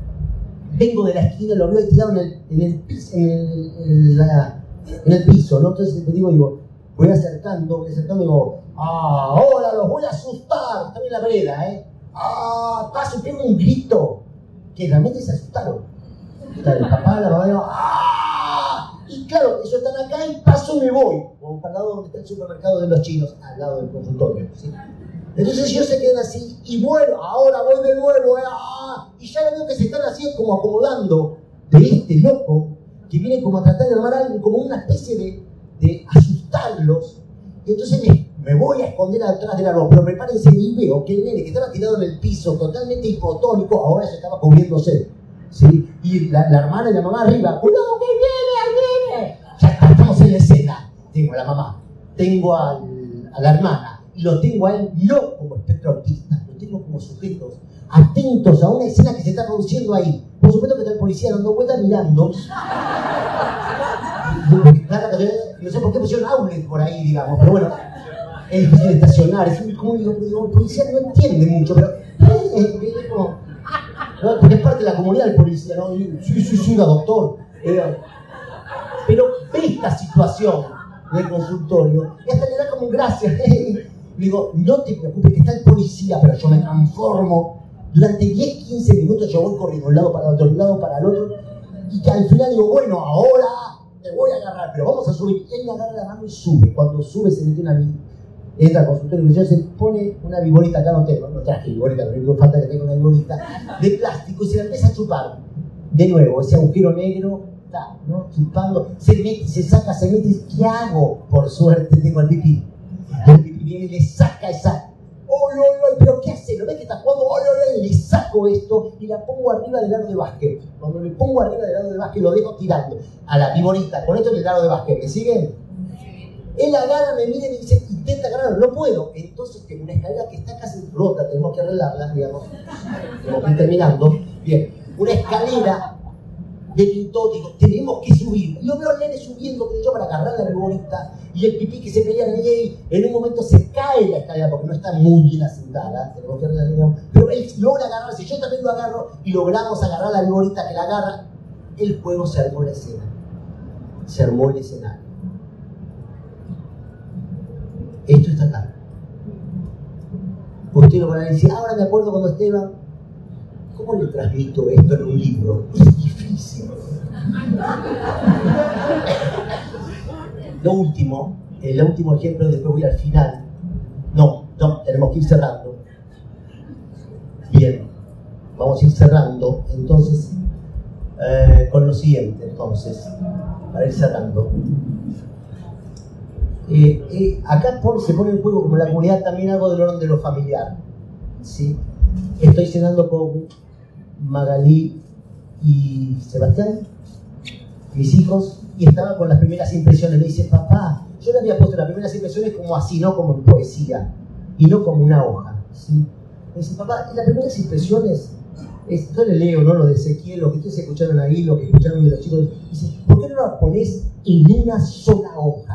vengo de la esquina, lo veo tirado en el, en el, piso, en el, en la, en el piso, ¿no? Entonces te digo, digo, voy acercando, voy acercando y digo, ah, ahora los voy a asustar, está bien la vereda, ¿eh? Ah, paso y pego un grito que realmente se asustaron. Está el papá, la mamá, digo, ¡ah! Y claro, ellos están acá y paso y me voy. Como para el lado donde está el supermercado de los chinos, al lado del consultorio, ¿sí? Entonces ellos se quedan así, y bueno, ahora voy de nuevo, ¿eh? ¡Ah! Y ya veo que se están así como acomodando de este loco que viene como a tratar de armar algo, como una especie de, de asustarlos. Y entonces me, me voy a esconder atrás del árbol, pero prepárense y veo que el nene que estaba tirado en el piso, totalmente hipotónico, ahora se estaba cubriéndose, ¿sí? Y la, la hermana y la mamá arriba, ¡cuidado que viene, ahí viene! Ya está, estamos en la escena. Tengo a la mamá, tengo al, a la hermana, y lo tengo a él no como espectro autista, lo tengo como sujetos atentos a una escena que se está produciendo ahí. Por supuesto que está el policía dando vueltas mirando. No sé por qué pusieron outlet por ahí, digamos, pero bueno, es difícil de estacionar, es muy común, digo, digo, el policía no entiende mucho, pero es, es, es como, ¿no? Porque es parte de la comunidad del policía, ¿no? Y, sí, sí, sí, doctor. Eh, pero ve esta situación del consultorio y hasta le da como gracias. Digo, no te preocupes, que está el policía, pero yo me transformo. Durante diez, quince minutos yo voy corriendo de un lado para el otro, de un lado para el otro, y que al final digo, bueno, ahora te voy a agarrar, pero vamos a subir. Él me agarra la mano y sube. Cuando sube se mete una, entra al consultorio y se pone una viborita, acá no tengo, no traje viborita, pero no falta que tenga una viborita, de plástico y se la empieza a chupar. De nuevo, ese agujero negro, está, ¿no? Chupando, se mete, se saca, se mete, ¿qué hago? Por suerte tengo el pipí. El pipí viene y le saca esa, ¡oy, oy, oy! ¿Pero qué hace? ¿Lo ves que está jugando? ¡Oy, oy, oy! Le saco esto y la pongo arriba del aro de básquet. Cuando le pongo arriba del aro de básquet, lo dejo tirando a la viborita, con esto en el aro de básquet, ¿me siguen? Él agarra, me mira y me dice, intenta agarrarlo, no puedo. Entonces tengo una escalera que está casi rota, tenemos que arreglarla, digamos. Tenemos que ir terminando. Bien, una escalera de pintor, digo, tenemos que subir. Y lo veo al nene subiendo, que yo para agarrar la viborita y el pipí que se veía en él, en un momento se cae la escalera porque no está muy bien asentada, tenemos que arreglarla, pero él logra agarrarse, yo también lo agarro y logramos agarrar la viborita que la agarra. El juego se armó la escena, se armó el escenario. Esto está acá. Usted lo van a decir, ahora me acuerdo cuando Esteban, ¿cómo le transmito esto en un libro? Es difícil. Lo último, el último ejemplo, después voy al final. No, no, tenemos que ir cerrando. Bien, vamos a ir cerrando, entonces, eh, con lo siguiente, entonces, para ir cerrando. Eh, eh, acá por, se pone en juego como la comunidad también algo del orden de lo familiar, ¿sí? Estoy cenando con Magalí y Sebastián, mis hijos, y estaba con las primeras impresiones. Me dice, papá, yo le había puesto las primeras impresiones como así, no como en poesía, y no como una hoja, ¿sí? Me dice, papá, y las primeras impresiones, es, yo le leo, ¿no? Lo de Ezequiel, lo que ustedes escucharon ahí, lo que escucharon de los chicos. Dice, ¿por qué no las ponés en una sola hoja?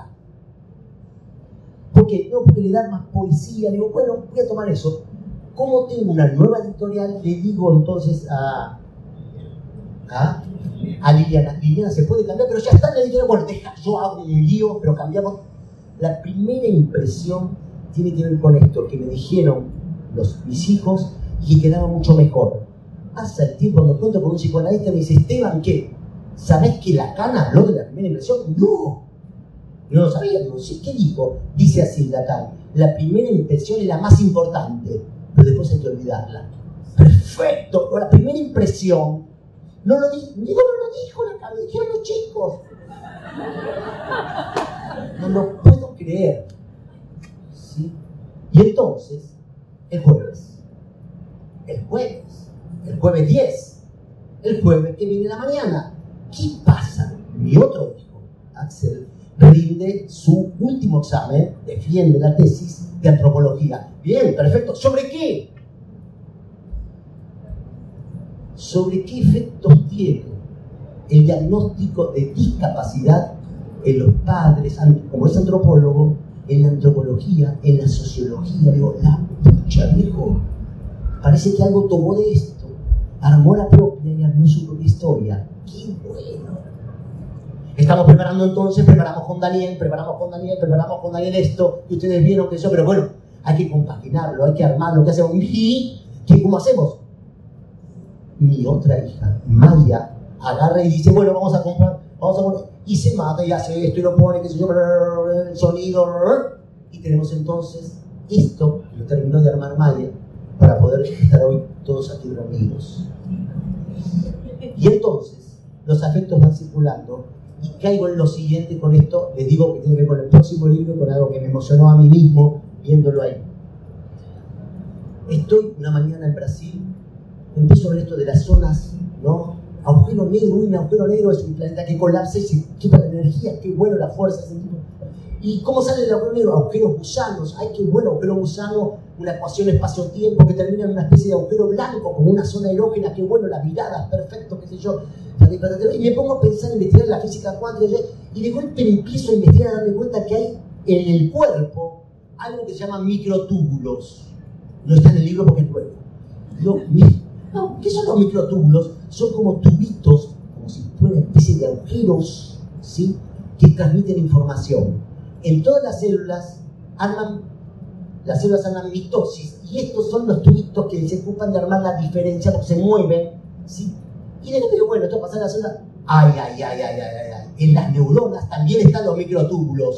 Porque no, porque le dan más poesía. Le digo, bueno, voy a tomar eso. Como tengo una nueva editorial, le digo entonces a, a, a Liliana, Liliana se puede cambiar, pero ya está en la editorial. Bueno, deja, yo hago un lío, pero cambiamos. La primera impresión tiene que ver con esto, que me dijeron los, mis hijos, y que quedaba mucho mejor. Hace el tiempo me encuentro con un psicoanalista y me dice, Esteban, ¿qué? ¿Sabés que Lacan habló de la primera impresión? ¡No! Yo no sabía, no sé qué dijo. Dice así Lacan, la primera impresión es la más importante, pero después hay que olvidarla. Perfecto, pero la primera impresión no lo dijo, digo, no lo dijo Lacan, lo dijeron los chicos. No lo puedo creer. ¿Sí? Y entonces, el jueves, el jueves, el jueves diez, el jueves que viene la mañana, ¿qué pasa? Mi otro hijo, Axel, rinde su último examen, defiende la tesis de antropología. Bien, perfecto. ¿Sobre qué? ¿Sobre qué efectos tiene el diagnóstico de discapacidad en los padres, como es antropólogo, en la antropología, en la sociología? Digo, la pucha, viejo, parece que algo tomó de esto, armó la propia y armó su propia historia. ¡Qué bueno! Estamos preparando entonces, preparamos con Daniel, preparamos con Daniel, preparamos con Daniel esto, que ustedes vieron que eso, pero bueno, hay que compaginarlo, hay que armarlo, ¿qué hacemos? ¿Y qué, cómo hacemos? Mi otra hija, Maya, agarra y dice, bueno, vamos a comprar, vamos a poner, y se mata y hace esto y lo pone, qué sé yo, el sonido, y tenemos entonces esto, lo terminó de armar Maya, para poder estar hoy todos aquí reunidos. Y entonces, los afectos van circulando. Y caigo en lo siguiente con esto, les digo que tiene que ver con el próximo libro, con algo que me emocionó a mí mismo viéndolo ahí. Estoy una mañana en Brasil, empiezo a ver esto de las zonas, ¿no? Agujero negro, un agujero negro es un planeta que colapsa y se quita la energía, qué bueno la fuerza. ¿Y cómo sale el agujero negro? Agujeros gusanos, ay qué bueno, agujero gusano, una ecuación espacio-tiempo que termina en una especie de agujero blanco, como una zona erógena, qué bueno, las miradas, perfecto, qué sé yo. Y me pongo a pensar, a investigar la física cuántica, y de golpe empiezo a investigar, a darme cuenta que hay en el cuerpo algo que se llama microtúbulos. No está en el libro porque es nuevo. No, no, ¿qué son los microtúbulos? Son como tubitos, como si fueran una especie de agujeros, ¿sí?, que transmiten información. En todas las células arman, las células arman mitosis, y estos son los tubitos que se ocupan de armar la diferencia porque se mueven, ¿sí? Y de repente digo, bueno, esto pasa en la célula. Ay, ay, ay, ay, ay, ay, ay. En las neuronas también están los microtúbulos.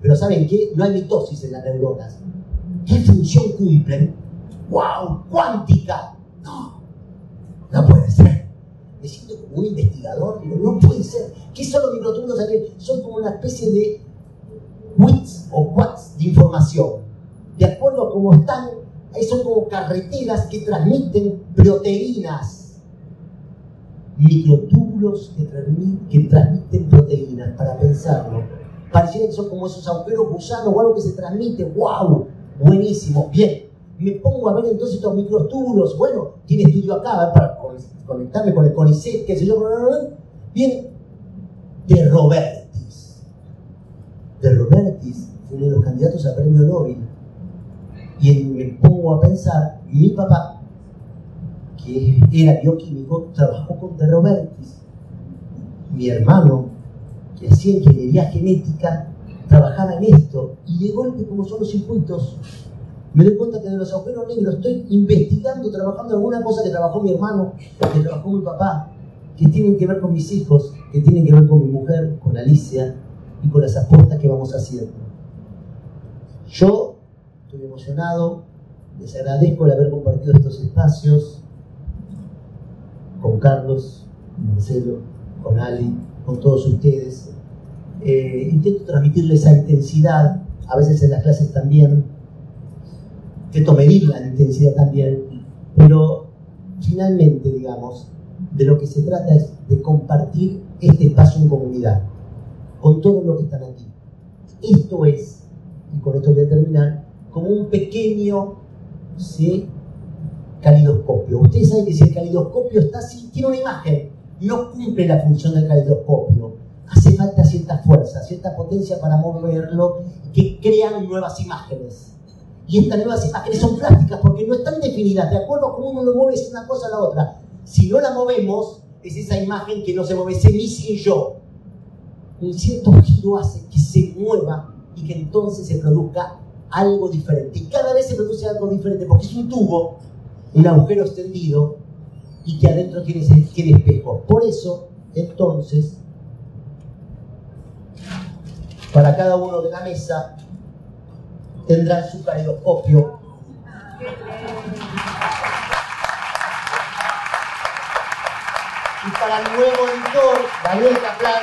Pero ¿saben qué? No hay mitosis en las neuronas. ¿Qué función cumplen? ¡Wow! ¡Cuántica! No, no puede ser. Me siento como un investigador, pero no puede ser. ¿Qué son los microtúbulos? Son como una especie de bits o watts de información. De acuerdo a cómo están, son como carreteras que transmiten proteínas. Microtúbulos que, transmiten, que transmiten proteínas, para pensarlo. Pareciera que son como esos agujeros gusanos o algo que se transmite. ¡Wow! Buenísimo. Bien. Me pongo a ver entonces estos microtúbulos. Bueno, tiene estudio acá para conectarme con el CONICET, qué sé yo. Bien. De Robertis. De Robertis fue uno de los candidatos a premio Nobel. Y me pongo a pensar, mi papá, que era bioquímico, trabajó con De Robertis. Mi hermano, que hacía ingeniería genética, trabajaba en esto. Y de golpe, como son los circuitos, me doy cuenta que de los agujeros negros estoy investigando, trabajando en alguna cosa que trabajó mi hermano, que trabajó mi papá, que tienen que ver con mis hijos, que tienen que ver con mi mujer, con Alicia, y con las apuestas que vamos haciendo. Yo estoy emocionado, les agradezco el haber compartido estos espacios con Carlos, con Marcelo, con Ali, con todos ustedes. Eh, intento transmitirles esa intensidad, a veces en las clases también, intento medir la intensidad también, pero finalmente, digamos, de lo que se trata es de compartir este espacio en comunidad, con todos los que están aquí. Esto es, y con esto voy a terminar, como un pequeño, ¿sí?, calidoscopio. Ustedes saben que si el calidoscopio está así, tiene una imagen, no cumple la función del calidoscopio. Hace falta cierta fuerza, cierta potencia para moverlo, que crean nuevas imágenes. Y estas nuevas imágenes son plásticas porque no están definidas, de acuerdo a cómo uno lo mueve es una cosa a la otra. Si no la movemos, es esa imagen que no se mueve, ese mí sin yo. Un cierto giro hace que se mueva y que entonces se produzca algo diferente. Y cada vez se produce algo diferente porque es un tubo, un agujero extendido y que adentro tiene, tiene espejo. Por eso, entonces, para cada uno de la mesa tendrán su caleidoscopio. Y para el nuevo editor, Daniel Kaplan,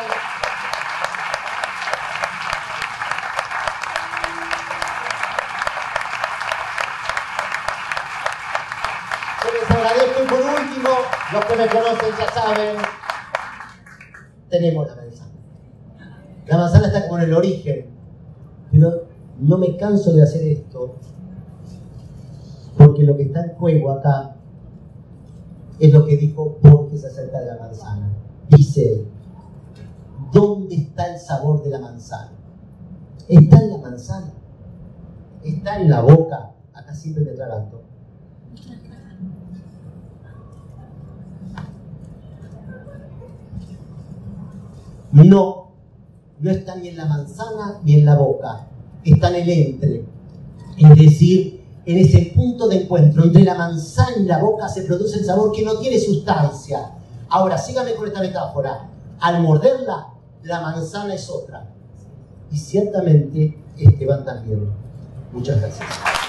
yo les agradezco. Y por último, los que me conocen ya saben, tenemos la manzana. La manzana está como en el origen, pero no me canso de hacer esto, porque lo que está en juego acá es lo que dijo Borges acerca de la manzana. Dice, ¿dónde está el sabor de la manzana? ¿Está en la manzana? ¿Está en la boca? Acá siempre me atraganto. No, no está ni en la manzana ni en la boca. Está en el entre, es decir, en ese punto de encuentro entre la manzana y la boca se produce el sabor que no tiene sustancia. Ahora, síganme con esta metáfora. Al morderla, la manzana es otra. Y ciertamente Esteban también. Muchas gracias.